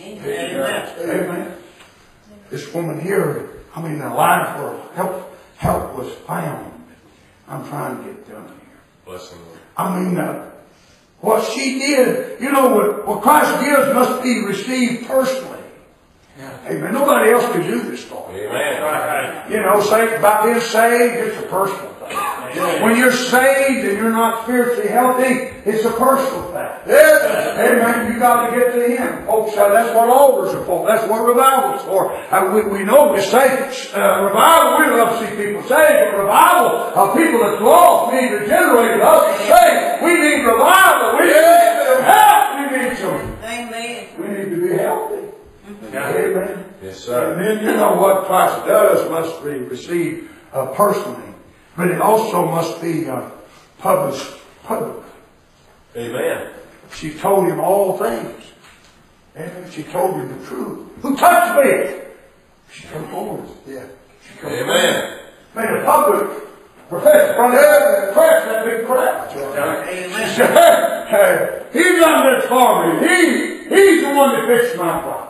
Amen. This woman here, the line for help was found. I'm trying to get done here. Blessing Lord. What she did, what Christ gives must be received personally. Amen. Nobody else can do this for you. Amen. Say about being saved, it's a personal thing. When you're saved and you're not spiritually healthy, it's a personal thing. Amen. You got to get to Him. Folks, that's what altars are for. That's what revival is for. We know we say revival, we love to see people saved, but revival of people that's lost, need regenerated, us to say, we need revival. We need some help. We need some. Amen. We need to be healthy. Amen. Yes, sir. And then what Christ does must be received personally. But it also must be public. Amen. She told him all things. Amen. She told him the truth. Who touched me? She come forward. She come Amen. Made a public profession from there and press that big crowd. She said, hey, he's done this for me. He's the one that fixed my problem.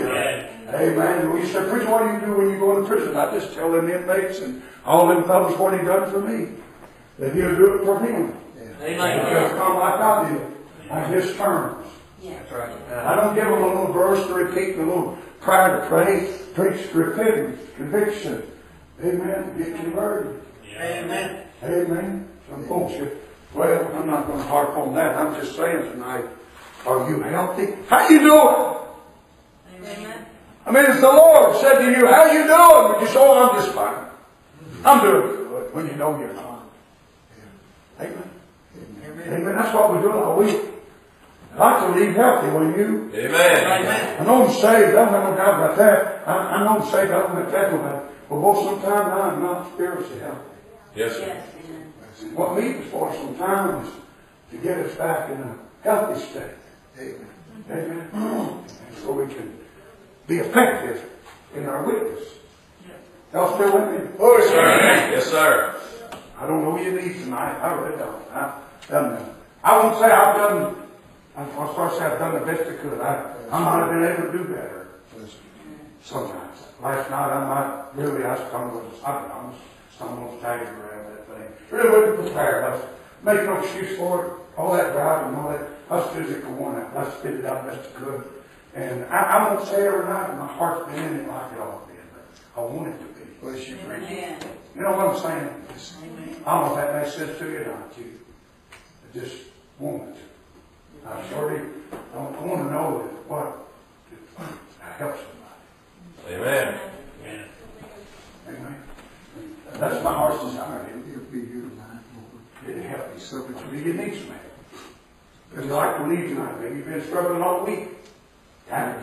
Amen. We said, preacher, what do you do when you go into prison? I just tell them inmates and all them fellows what he done for me. That he'll do it for him. Amen. He'll come like I did. On his terms. That's right. I don't give them a little verse to repeat, a little prayer to pray. Preach repentance, conviction. Amen. Get converted. Amen. Amen. Some folks say, well, I'm not going to harp on that. I'm just saying tonight, are you healthy? How you doing? Amen. If the Lord said to you, how you doing? Would you say, oh, I'm just fine. I'm doing good when you know you're not. Amen. Amen. That's what we're doing all week. I like to leave healthy when you. Amen. I know I'm saved. I don't have no doubt about that. I know I'm saved. I don't have that about it. But both sometimes I'm not spiritually healthy. Yes, sir. What meat is for sometimes is to get us back in a healthy state. Amen. Amen. so we can be effective in our witness. Y'all still with me? Yes, sir. Yes, sir. I don't know what you need tonight. I really don't. I won't say I've done the best I could. I might have been able to do better. Sometimes. Last night I stumbled staggered around that thing. Really wasn't prepared. I was making no excuse for it. All that driving and all that. I was physical one out. I spit it out best I could. And I won't say every night my heart's been in it like it ought to be. But I want it to be. Bless you, friend. You know what I'm saying? I don't know if that makes sense to you or not to you. I just want it. I sure do. I want to know that what helps somebody. Amen. Amen. That's my heart's desire. It'll be here tonight. It'll help me so that you need some help. Because like we need tonight, maybe you've been struggling all week. Time.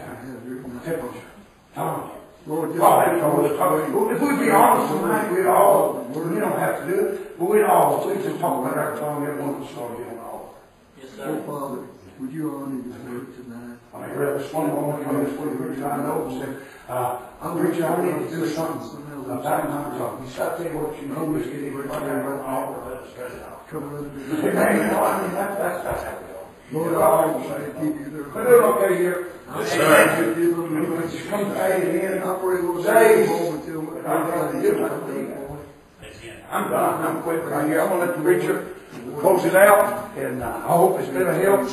Lord, if we'd be honest tonight, we don't have to do it, but we just talk about our tongue, everyone will start getting all. Yes, sir. Father, would you honor this word tonight? I mean, really, this one woman came this week, I know, and said, I'm preacher, I need to do something about my tongue. He said, I tell you what, you know, just get everybody right all of us straight out. Come on. Amen. You know, I mean, that's how we go. Lord, I want to give you their We're doing okay here. Yes, sir. Just come to aid in. I pray, Lord, Days. I'm done. I'm quitting right here. I'm going to let the preacher close it out, and I hope it's been a help.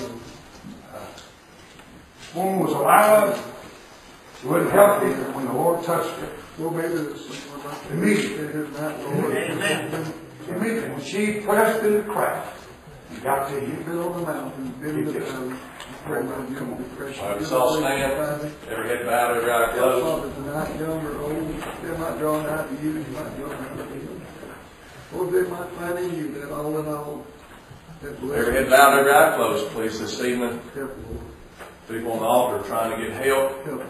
This woman was alive. She wasn't healthy when the Lord touched her. Lord, maybe there's someone like that. Immediately. Immediately. When she pressed in the crack, you got to You've been on the mountain, been in the valley. Pray, Lord, you come depression. All right, let's all stand. Every head bowed, every eye closed. Father, tonight, young or old, they might draw nigh to you, they might draw nigh to you. Lord, they might find in you that all in all, that blessing. Every head bowed, every eye closed, please, this evening. Help, Lord. People on the altar are trying to get help. Help.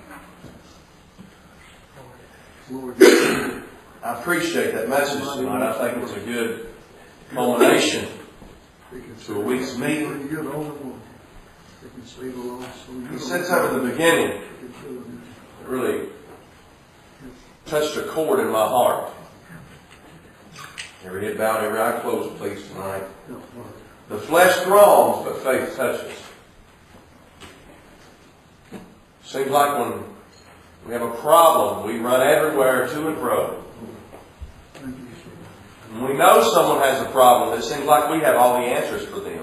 Lord, I appreciate that message tonight. I think it was a good culmination to a week's meeting. you're the only one that can save a lost soul. He said something at the beginning that really touched a chord in my heart. Every head bowed, every eye closed, please, tonight. The flesh throngs, but faith touches. Seems like when we have a problem, we run everywhere to and fro. When we know someone has a problem, it seems like we have all the answers for them.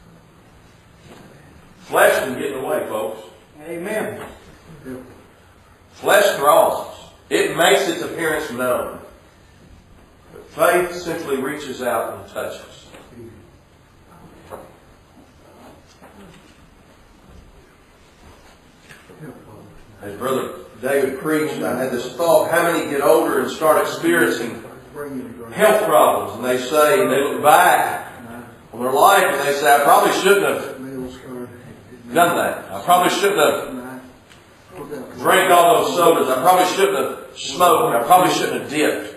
Flesh can get in the way, folks. Amen. Flesh throngs. It makes its appearance known. But faith simply reaches out and touches. As Brother David preached, I had this thought, how many get older and start experiencing health problems, and they look back on their life and they say, I probably shouldn't have done that. I probably shouldn't have drank all those sodas. I probably shouldn't have smoked. I probably shouldn't have dipped.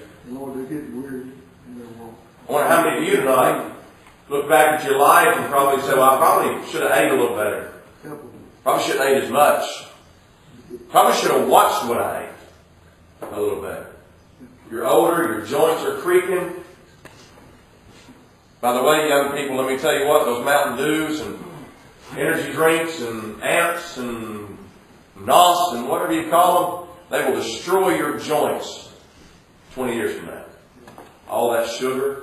I wonder how many of you tonight look back at your life and probably say, well, I probably should have ate a little better. Probably shouldn't have ate as much. Probably should have watched what I ate a little better. You're older, your joints are creaking. By the way, young people, let me tell you what, those Mountain Dews and energy drinks and Amps and NOS and whatever you call them, they will destroy your joints 20 years from now. All that sugar.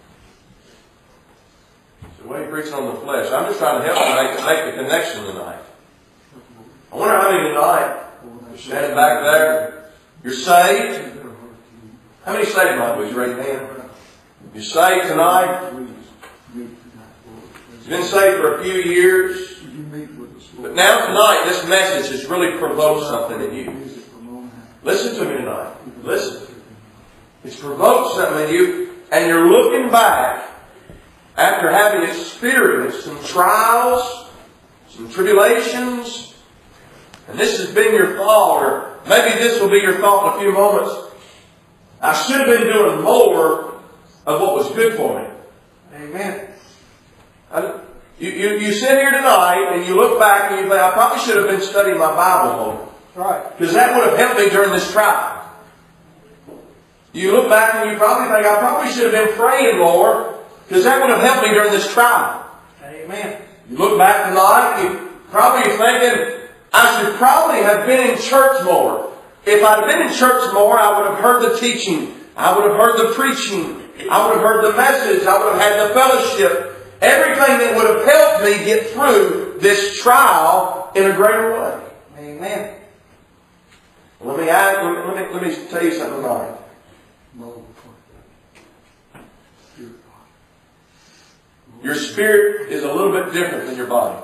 So why are you preaching on the flesh? I'm just trying to help you make the connection tonight. I wonder how many tonight, you're standing back there, you're saved. How many saved tonight? Would you raise your hand? You're saved tonight. You've been saved for a few years. But now tonight, this message has really provoked something in you. Listen to me tonight. Listen. It's provoked something in you, and you're looking back after having experienced some trials, some tribulations, and this has been your thought, or maybe this will be your thought in a few moments. I should have been doing more of what was good for me. Amen. You sit here tonight and you look back and you think, I probably should have been studying my Bible more. Right. Because that would have helped me during this trial. You look back and you probably think, I probably should have been praying more. Because that would have helped me during this trial. Amen. You look back tonight, you probably thinking, I should probably have been in church more. If I'd been in church more, I would have heard the teaching. I would have heard the preaching. I would have heard the message. I would have had the fellowship. Everything that would have helped me get through this trial in a greater way. Amen. Let me tell you something tonight. Your spirit is a little bit different than your body.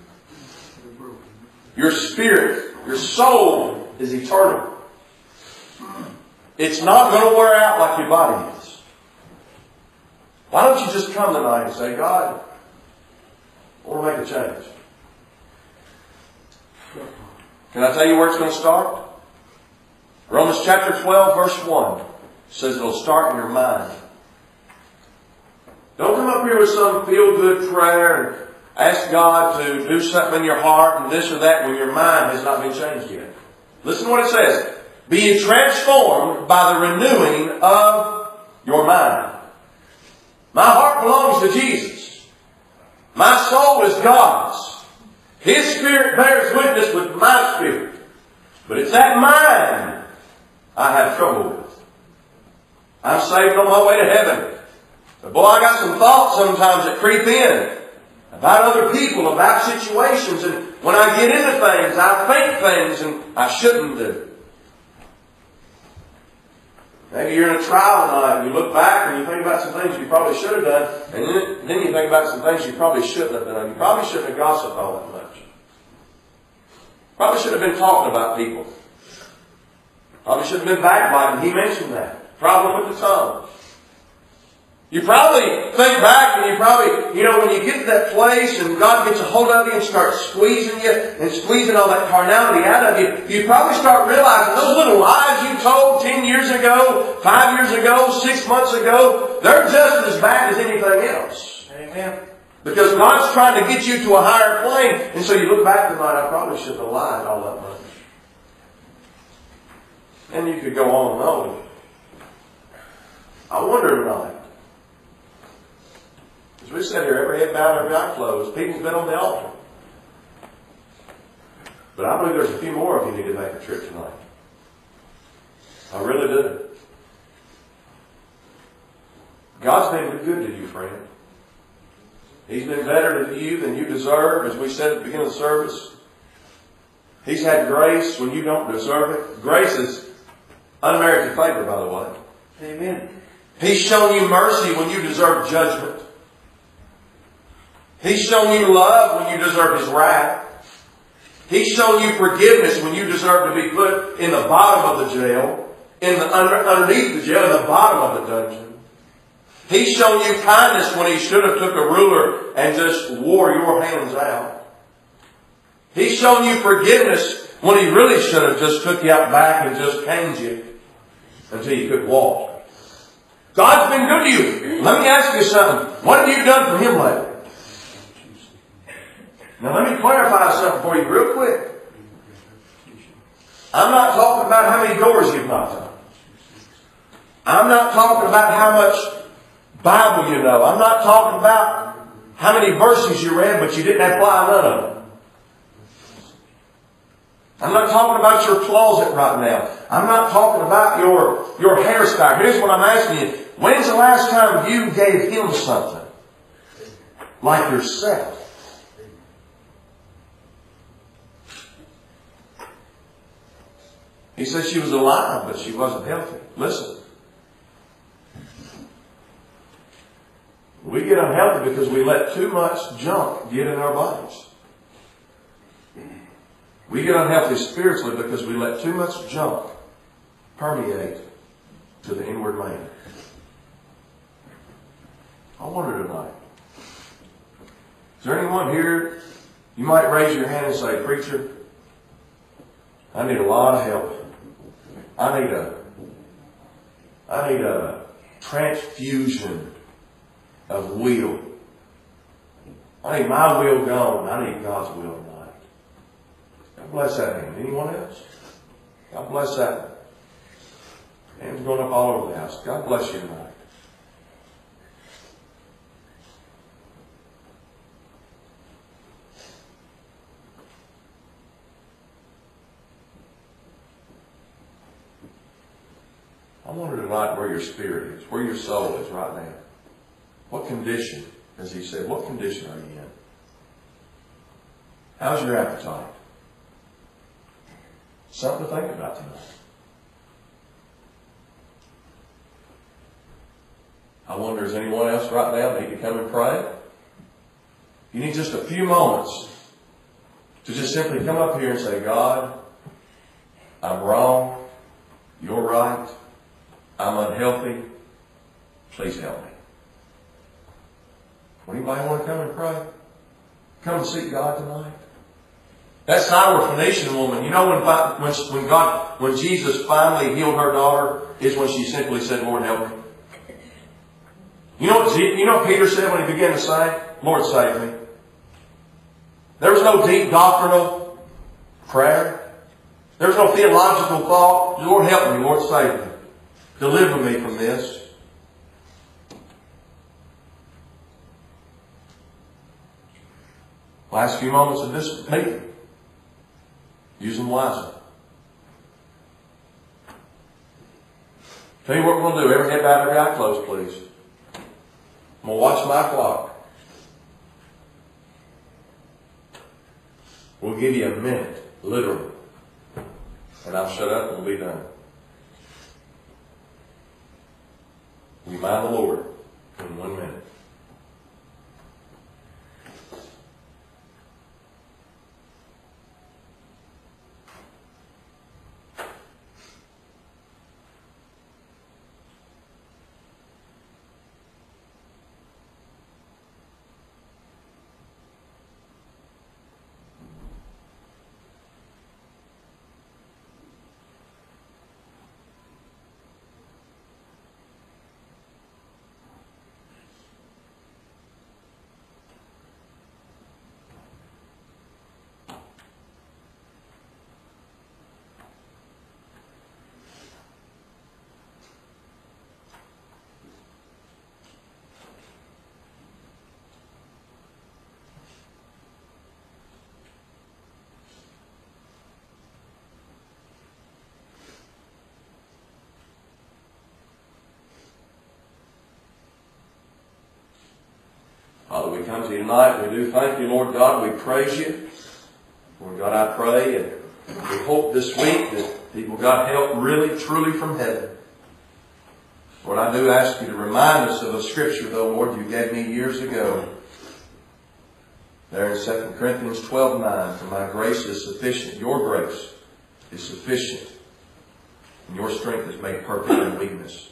Your spirit, your soul is eternal. It's not going to wear out like your body is. Why don't you just come tonight and say, God, I want to make a change. Can I tell you where it's going to start? Romans chapter 12, verse 1 says it'll start in your mind. Don't come up here with some feel-good prayer and ask God to do something in your heart and this or that when your mind has not been changed yet. Listen to what it says. Be ye transformed by the renewing of your mind. My heart belongs to Jesus. My soul is God's. His Spirit bears witness with my spirit. But it's that mind I have trouble with. I'm saved on my way to heaven. But boy, I got some thoughts sometimes that creep in about other people, about situations. And when I get into things, I think things and I shouldn't do. Maybe you're in a trial tonight and you look back and you think about some things you probably should have done. And then you think about some things you probably shouldn't have done. You probably shouldn't have gossiped all that much. Probably should have been talking about people. Probably should have been backbiting. He mentioned that. Problem with the tongue. You probably think back and you probably, when you get to that place and God gets a hold of you and starts squeezing you and squeezing all that carnality out of you, you probably start realizing those little lies you told 10 years ago, 5 years ago, 6 months ago, they're just as bad as anything else. Amen. Because God's trying to get you to a higher plane. And so you look back tonight, I probably shouldn't have lied all that much. And you could go on and on. I wonder tonight, as we sit here, every head bowed, every eye closed, people's been on the altar. But I believe there's a few more of you need to make a trip tonight. I really do. God's been good to you, friend. He's been better to you than you deserve, as we said at the beginning of the service. He's had grace when you don't deserve it. Grace is unmerited favor, by the way. Amen. He's shown you mercy when you deserve judgment. He's shown you love when you deserve His wrath. He's shown you forgiveness when you deserve to be put in the bottom of the jail, underneath the jail, in the bottom of the dungeon. He's shown you kindness when He should have took a ruler and just wore your hands out. He's shown you forgiveness when He really should have just took you out back and just caned you until you could walk. God's been good to you. Let me ask you something. What have you done for Him lately? Now let me clarify something for you real quick. I'm not talking about how many doors you've knocked on. I'm not talking about how much Bible you know. I'm not talking about how many verses you read but you didn't apply none of them. I'm not talking about your closet right now. I'm not talking about your hairstyle. Here's what I'm asking you. When's the last time you gave Him something? Like yourself. He said she was alive, but she wasn't healthy. Listen. We get unhealthy because we let too much junk get in our bodies. We get unhealthy spiritually because we let too much junk permeate to the inward man. I wonder tonight, is there anyone here, you might raise your hand and say, Preacher, I need a lot of help. I need a transfusion of will. I need my will gone. I need God's will tonight. God bless that hand. Anyone else? God bless that. Hands going up all over the house. God bless you tonight. I wonder tonight where your spirit is, where your soul is right now. What condition, as he said, what condition are you in? How's your appetite? Something to think about tonight. I wonder, is anyone else right now need to come and pray? You need just a few moments to just simply come up here and say, God, I'm wrong. You're right. I'm unhealthy. Please help me. Would anybody want to come and pray? Come and seek God tonight. That Syrophoenician woman, you know when Jesus finally healed her daughter is when she simply said, Lord, help me. You know what Peter said when he began to say, Lord, save me. There was no deep doctrinal prayer. There was no theological thought. Lord, help me. Lord, save me. Deliver me from this. Last few moments of this meeting. Use them wisely. Tell you what we're going to do. Every head bowed, every eye closed, please. I'm going to watch my clock. We'll give you a minute, literally. And I'll shut up and we'll be done. We mind the Lord in 1 minute. Father, we come to you tonight. We do thank you, Lord God. We praise you. Lord God, I pray and we hope this week that people got help really, truly from heaven. Lord, I do ask you to remind us of a scripture, though, Lord, you gave me years ago. There in 2 Corinthians 12:9, for my grace is sufficient. Your grace is sufficient. And your strength is made perfect in weakness.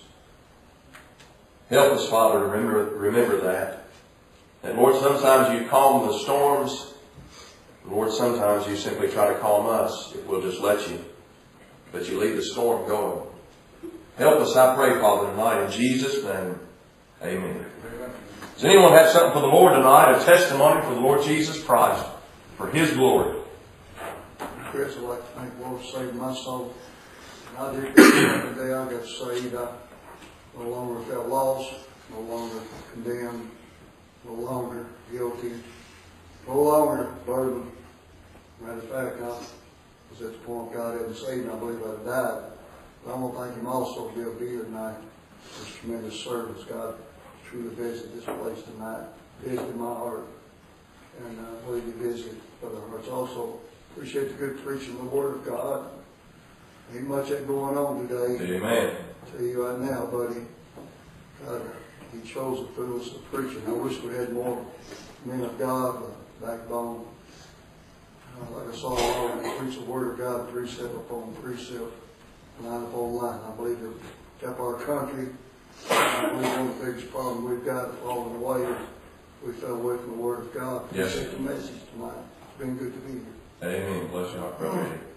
Help us, Father, to remember that. And Lord, sometimes you calm the storms. Lord, sometimes you simply try to calm us if we'll just let you. But you leave the storm going. Help us, I pray, Father, tonight. In Jesus' name, amen. Does anyone have something for the Lord tonight? A testimony for the Lord Jesus Christ, for His glory. Chris, I'd like to thank the Lord for saving my soul. And I did the day I got saved. I no longer felt lost, no longer condemned, no longer guilty, no longer burdened. Matter of fact, I was at the point God hadn't saved me. I believe I'd died. But I want to thank Him also for being here tonight. This tremendous service. God truly visited this place tonight. Visited my heart. And I believe He visited other hearts also. Appreciate the good preaching of the Word of God. Ain't much that going on today. Amen. I tell you right now, buddy. God, He chose the fools of preaching. I wish we had more men of God with backbone. Like I saw Lord, preach the Word of God, precept upon precept, line upon line. I believe it kept our country. I believe one of the biggest problems we've got along the way is we fell away from the Word of God. Yes. Appreciate the message tonight. It's been good to be here. Amen. Bless you. I appreciate it.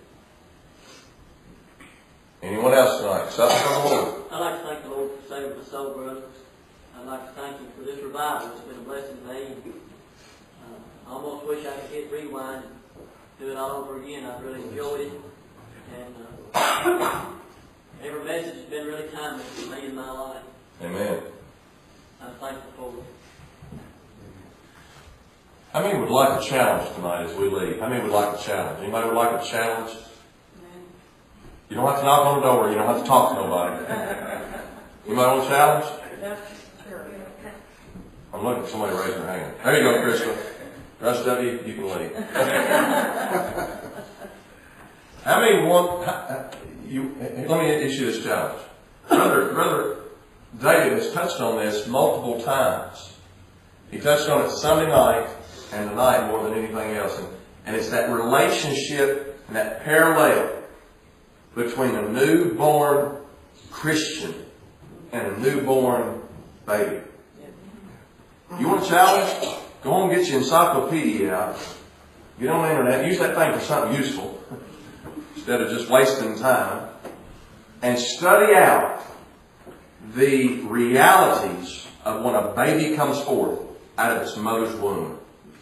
Anyone else tonight? Something from the Lord? I'd like to thank the Lord for saving my soul, brothers. I'd like to thank Him for this revival. It's been a blessing to me. I almost wish I could hit rewind and do it all over again. I've really enjoyed it. And every message has been really timely for me in my life. Amen. I'm thankful for it. How many would like a challenge tonight as we leave? How many would like a challenge? Anybody would like a challenge? You don't have to knock on the door. You don't have to talk to nobody. Anybody want a challenge? I'm looking for somebody to raise their hand. There you go, Krista. The rest of you can leave. How many want... let me issue this challenge. Brother David has touched on this multiple times. He touched on it Sunday night and tonight more than anything else. And it's that relationship and that parallel between a newborn Christian and a newborn baby. You want a challenge? Go home and get your encyclopedia out. Get on the internet. Use that thing for something useful instead of just wasting time. And study out the realities of when a baby comes forth out of its mother's womb.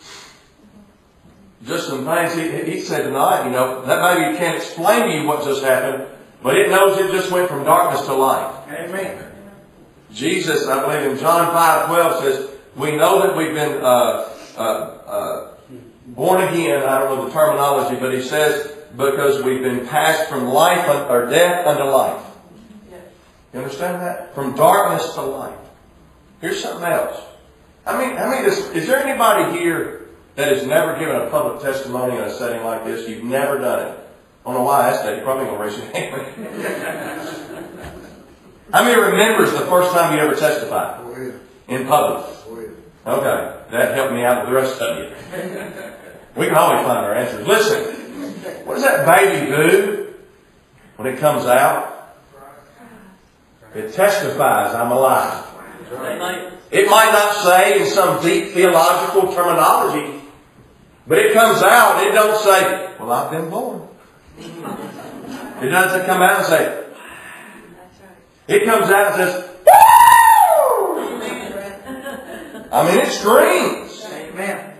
Just some things he said tonight, that baby can't explain to you what just happened, but it knows it just went from darkness to light. Amen. Jesus, I believe in John 5:12 says, we know that we've been born again. I don't know the terminology, but he says, because we've been passed from life or death unto life. You understand that? From darkness to light. Here's something else. Is there anybody here that has never given a public testimony in a setting like this? You've never done it. I don't know why I asked that. You're probably going to raise your hand. How many remembers the first time you ever testified? Oh, yeah. In public? Oh, yeah. Okay. That helped me out with the rest of you. We can always find our answers. Listen. What does that baby do when it comes out? It testifies, I'm alive. It might not say in some deep theological terminology, but it comes out. It don't say, well, I've been born. It doesn't come out and say, it comes out and says, woo! It screams. Amen.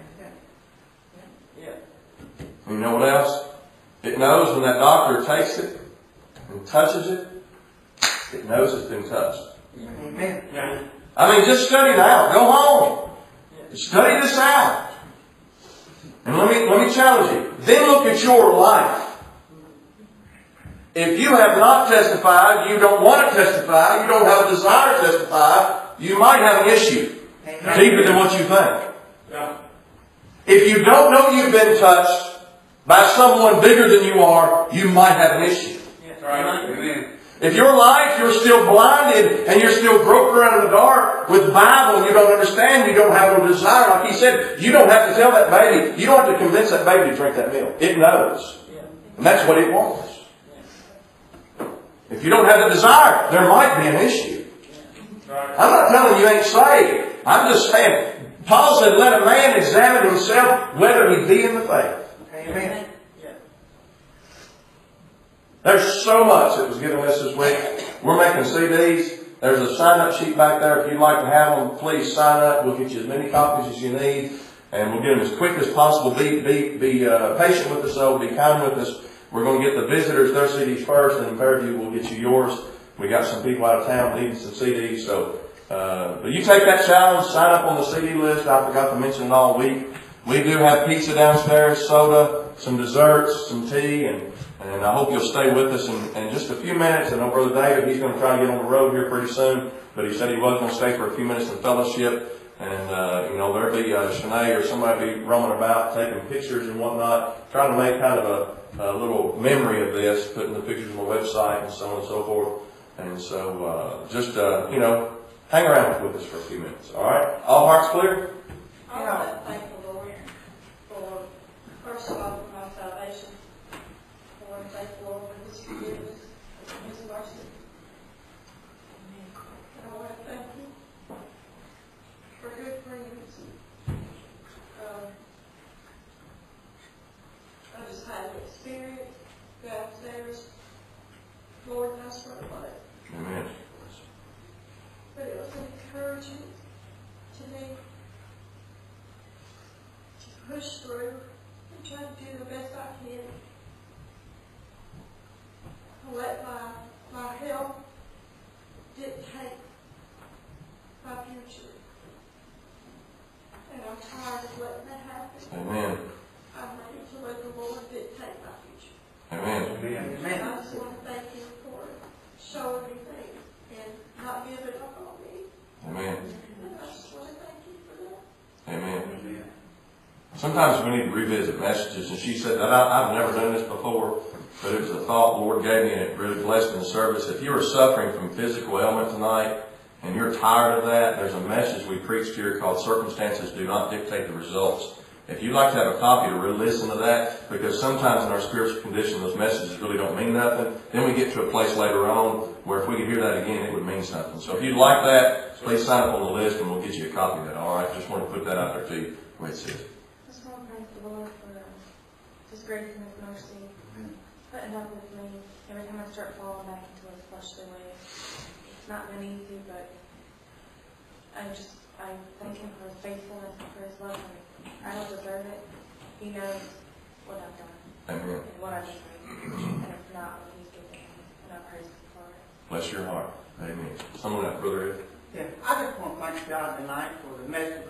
You know what else? It knows when that doctor takes it and touches it, it knows it's been touched. Amen. Just study it out. Go home. Study this out. And let me challenge you. Then look at your life. If you have not testified, you don't want to testify, you don't have a desire to testify, you might have an issue. Deeper than what you think. If you don't know you've been touched by someone bigger than you are, you might have an issue. If your life, you're still blinded and you're still groping around in the dark with the Bible and you don't understand, you don't have no desire. Like he said, you don't have to tell that baby, you don't have to convince that baby to drink that milk. It knows. And that's what it wants. If you don't have the desire, there might be an issue. I'm not telling you ain't saved. I'm just saying, Paul said, let a man examine himself whether he be in the faith. Amen. There's so much that was given us this week. We're making CDs. There's a sign-up sheet back there. If you'd like to have them, please sign up. We'll get you as many copies as you need. And we'll get them as quick as possible. Be patient with us, though. Be kind with us. We're going to get the visitors their CDs first, and in Fairview, we'll get you yours. We got some people out of town needing some CDs. So, but you take that challenge, sign up on the CD list. I forgot to mention it all week. We do have pizza downstairs, soda, some desserts, some tea, and I hope you'll stay with us in just a few minutes. I know Brother David, he's going to try to get on the road here pretty soon, but he said he was going to stay for a few minutes in fellowship. And, there'll be Shanae or somebody be roaming about, taking pictures and whatnot, trying to make kind of a little memory of this, putting the pictures on the website and so on and so forth. And so, hang around with us for a few minutes. All right? All hearts clear? I want to thank the Lord for, first of all, for my salvation. I want to thank the Lord for His forgiveness and His mercy. And I want to thank Him for good friends. I just had an experience downstairs. Lord knows what it was. Amen. But it was encouraging to me. push through and try to do the best I can. I let my health dictate my future. And I'm tired of letting that happen. Amen. I'm ready to let the Lord dictate my future. Amen. And I just want to thank you for showing me things and not giving up on me. Amen. And I just want to thank you for that. Amen. Sometimes we need to revisit messages, and she said that I've never done this before, but it was a thought the Lord gave me, and it really blessed in the service. If you are suffering from physical ailment tonight, and you're tired of that, there's a message we preached here called Circumstances Do Not Dictate the Results. If you'd like to have a copy to really listen to that, because sometimes in our spiritual condition those messages really don't mean nothing, then we get to a place later on where if we could hear that again, it would mean something. So if you'd like that, please sign up on the list and we'll get you a copy of that. All right, just want to put that out there to you. Go ahead, sis. I just want to thank the Lord for His grace and His mercy, putting up with me every time I start falling back into His fleshly ways. It's not been easy, but I thank Him for His faithfulness and for His love for me. I don't deserve it. He knows what I've done. Amen. And what I deserve. And it's not what He's given me. And I praise Him for it. Bless your heart. Amen. Someone else, Brother Ed? Yeah, I just want to thank God tonight for the message,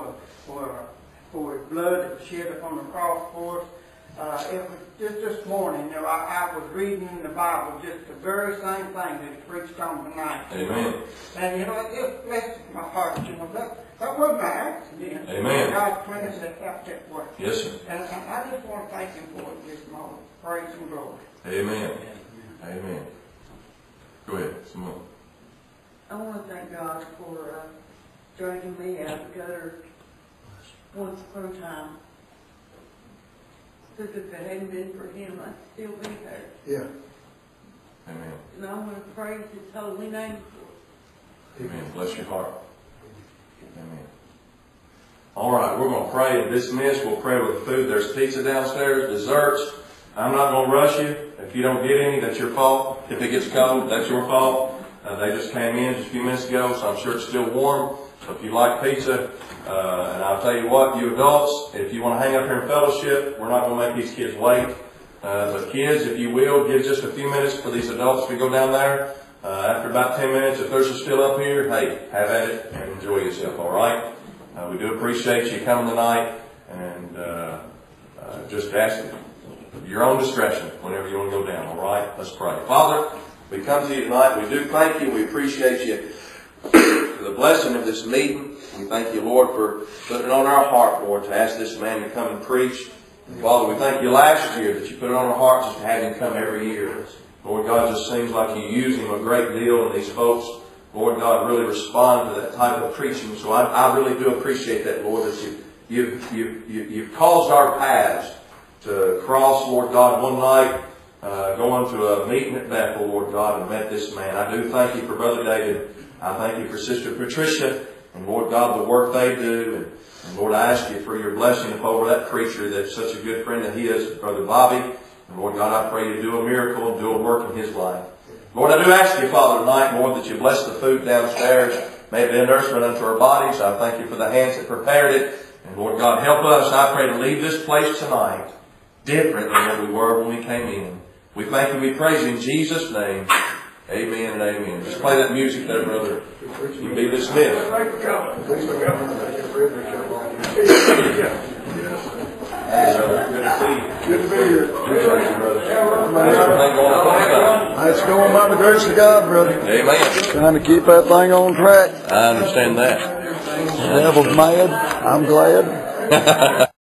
for His blood that was shed upon the cross for us. It was just this morning, I was reading in the Bible just the very same thing that He preached on tonight. Amen. And, it just blessed my heart, that wasn't an accident. Amen. God planned it out that way. Yes, sir. And I just want to thank Him for it this moment. Praise and glory. Amen. Amen. Go ahead. Someone. I want to thank God for dragging me out of the gutter once upon a time. Because if it hadn't been for Him, I'd still be there. Yeah. Amen. And I want to praise His holy name for it. Amen. Bless your heart. Amen. All right, we're going to pray and dismiss. We'll pray with the food. There's pizza downstairs, desserts. I'm not going to rush you. If you don't get any, that's your fault. If it gets cold, that's your fault. They just came in just a few minutes ago, so I'm sure it's still warm. So if you like pizza, and I'll tell you what, you adults, if you want to hang up here in fellowship, we're not going to make these kids wait. But kids, if you will, give just a few minutes for these adults to go down there. After about 10 minutes, if theirs is still up here, hey, have at it and enjoy yourself, all right? We do appreciate you coming tonight, and just ask your own discretion whenever you want to go down, all right? Let's pray. Father, we come to you tonight. We do thank you. We appreciate you for the blessing of this meeting. We thank you, Lord, for putting it on our heart, Lord, to ask this man to come and preach. And Father, we thank you last year that you put it on our heart just to have him come every year. Lord God, it just seems like you use him a great deal, and these folks, Lord God, really respond to that type of preaching. So I really do appreciate that, Lord, that you've caused our paths to cross, Lord God, one night, going to a meeting at Bethel, Lord God, and met this man. I do thank you for Brother David. I thank you for Sister Patricia, and Lord God, the work they do. And Lord, I ask you for your blessing over that preacher that's such a good friend that he is, Brother Bobby. And Lord God, I pray you do a miracle and do a work in his life. Lord, I do ask you, Father, tonight, Lord, that you bless the food downstairs. May it be a nourishment unto our bodies. I thank you for the hands that prepared it. And Lord God, help us, I pray, to leave this place tonight different than what we were when we came in. We thank you, we praise you in Jesus' name. Amen and amen. Just play that music there, brother. You can be dismissed. Hey, brother. Good to see you. Good to be here. Everything going on? It's going by the grace of God, brother. Amen. Trying to keep that thing on track. I understand that. The devil's mad. I'm glad.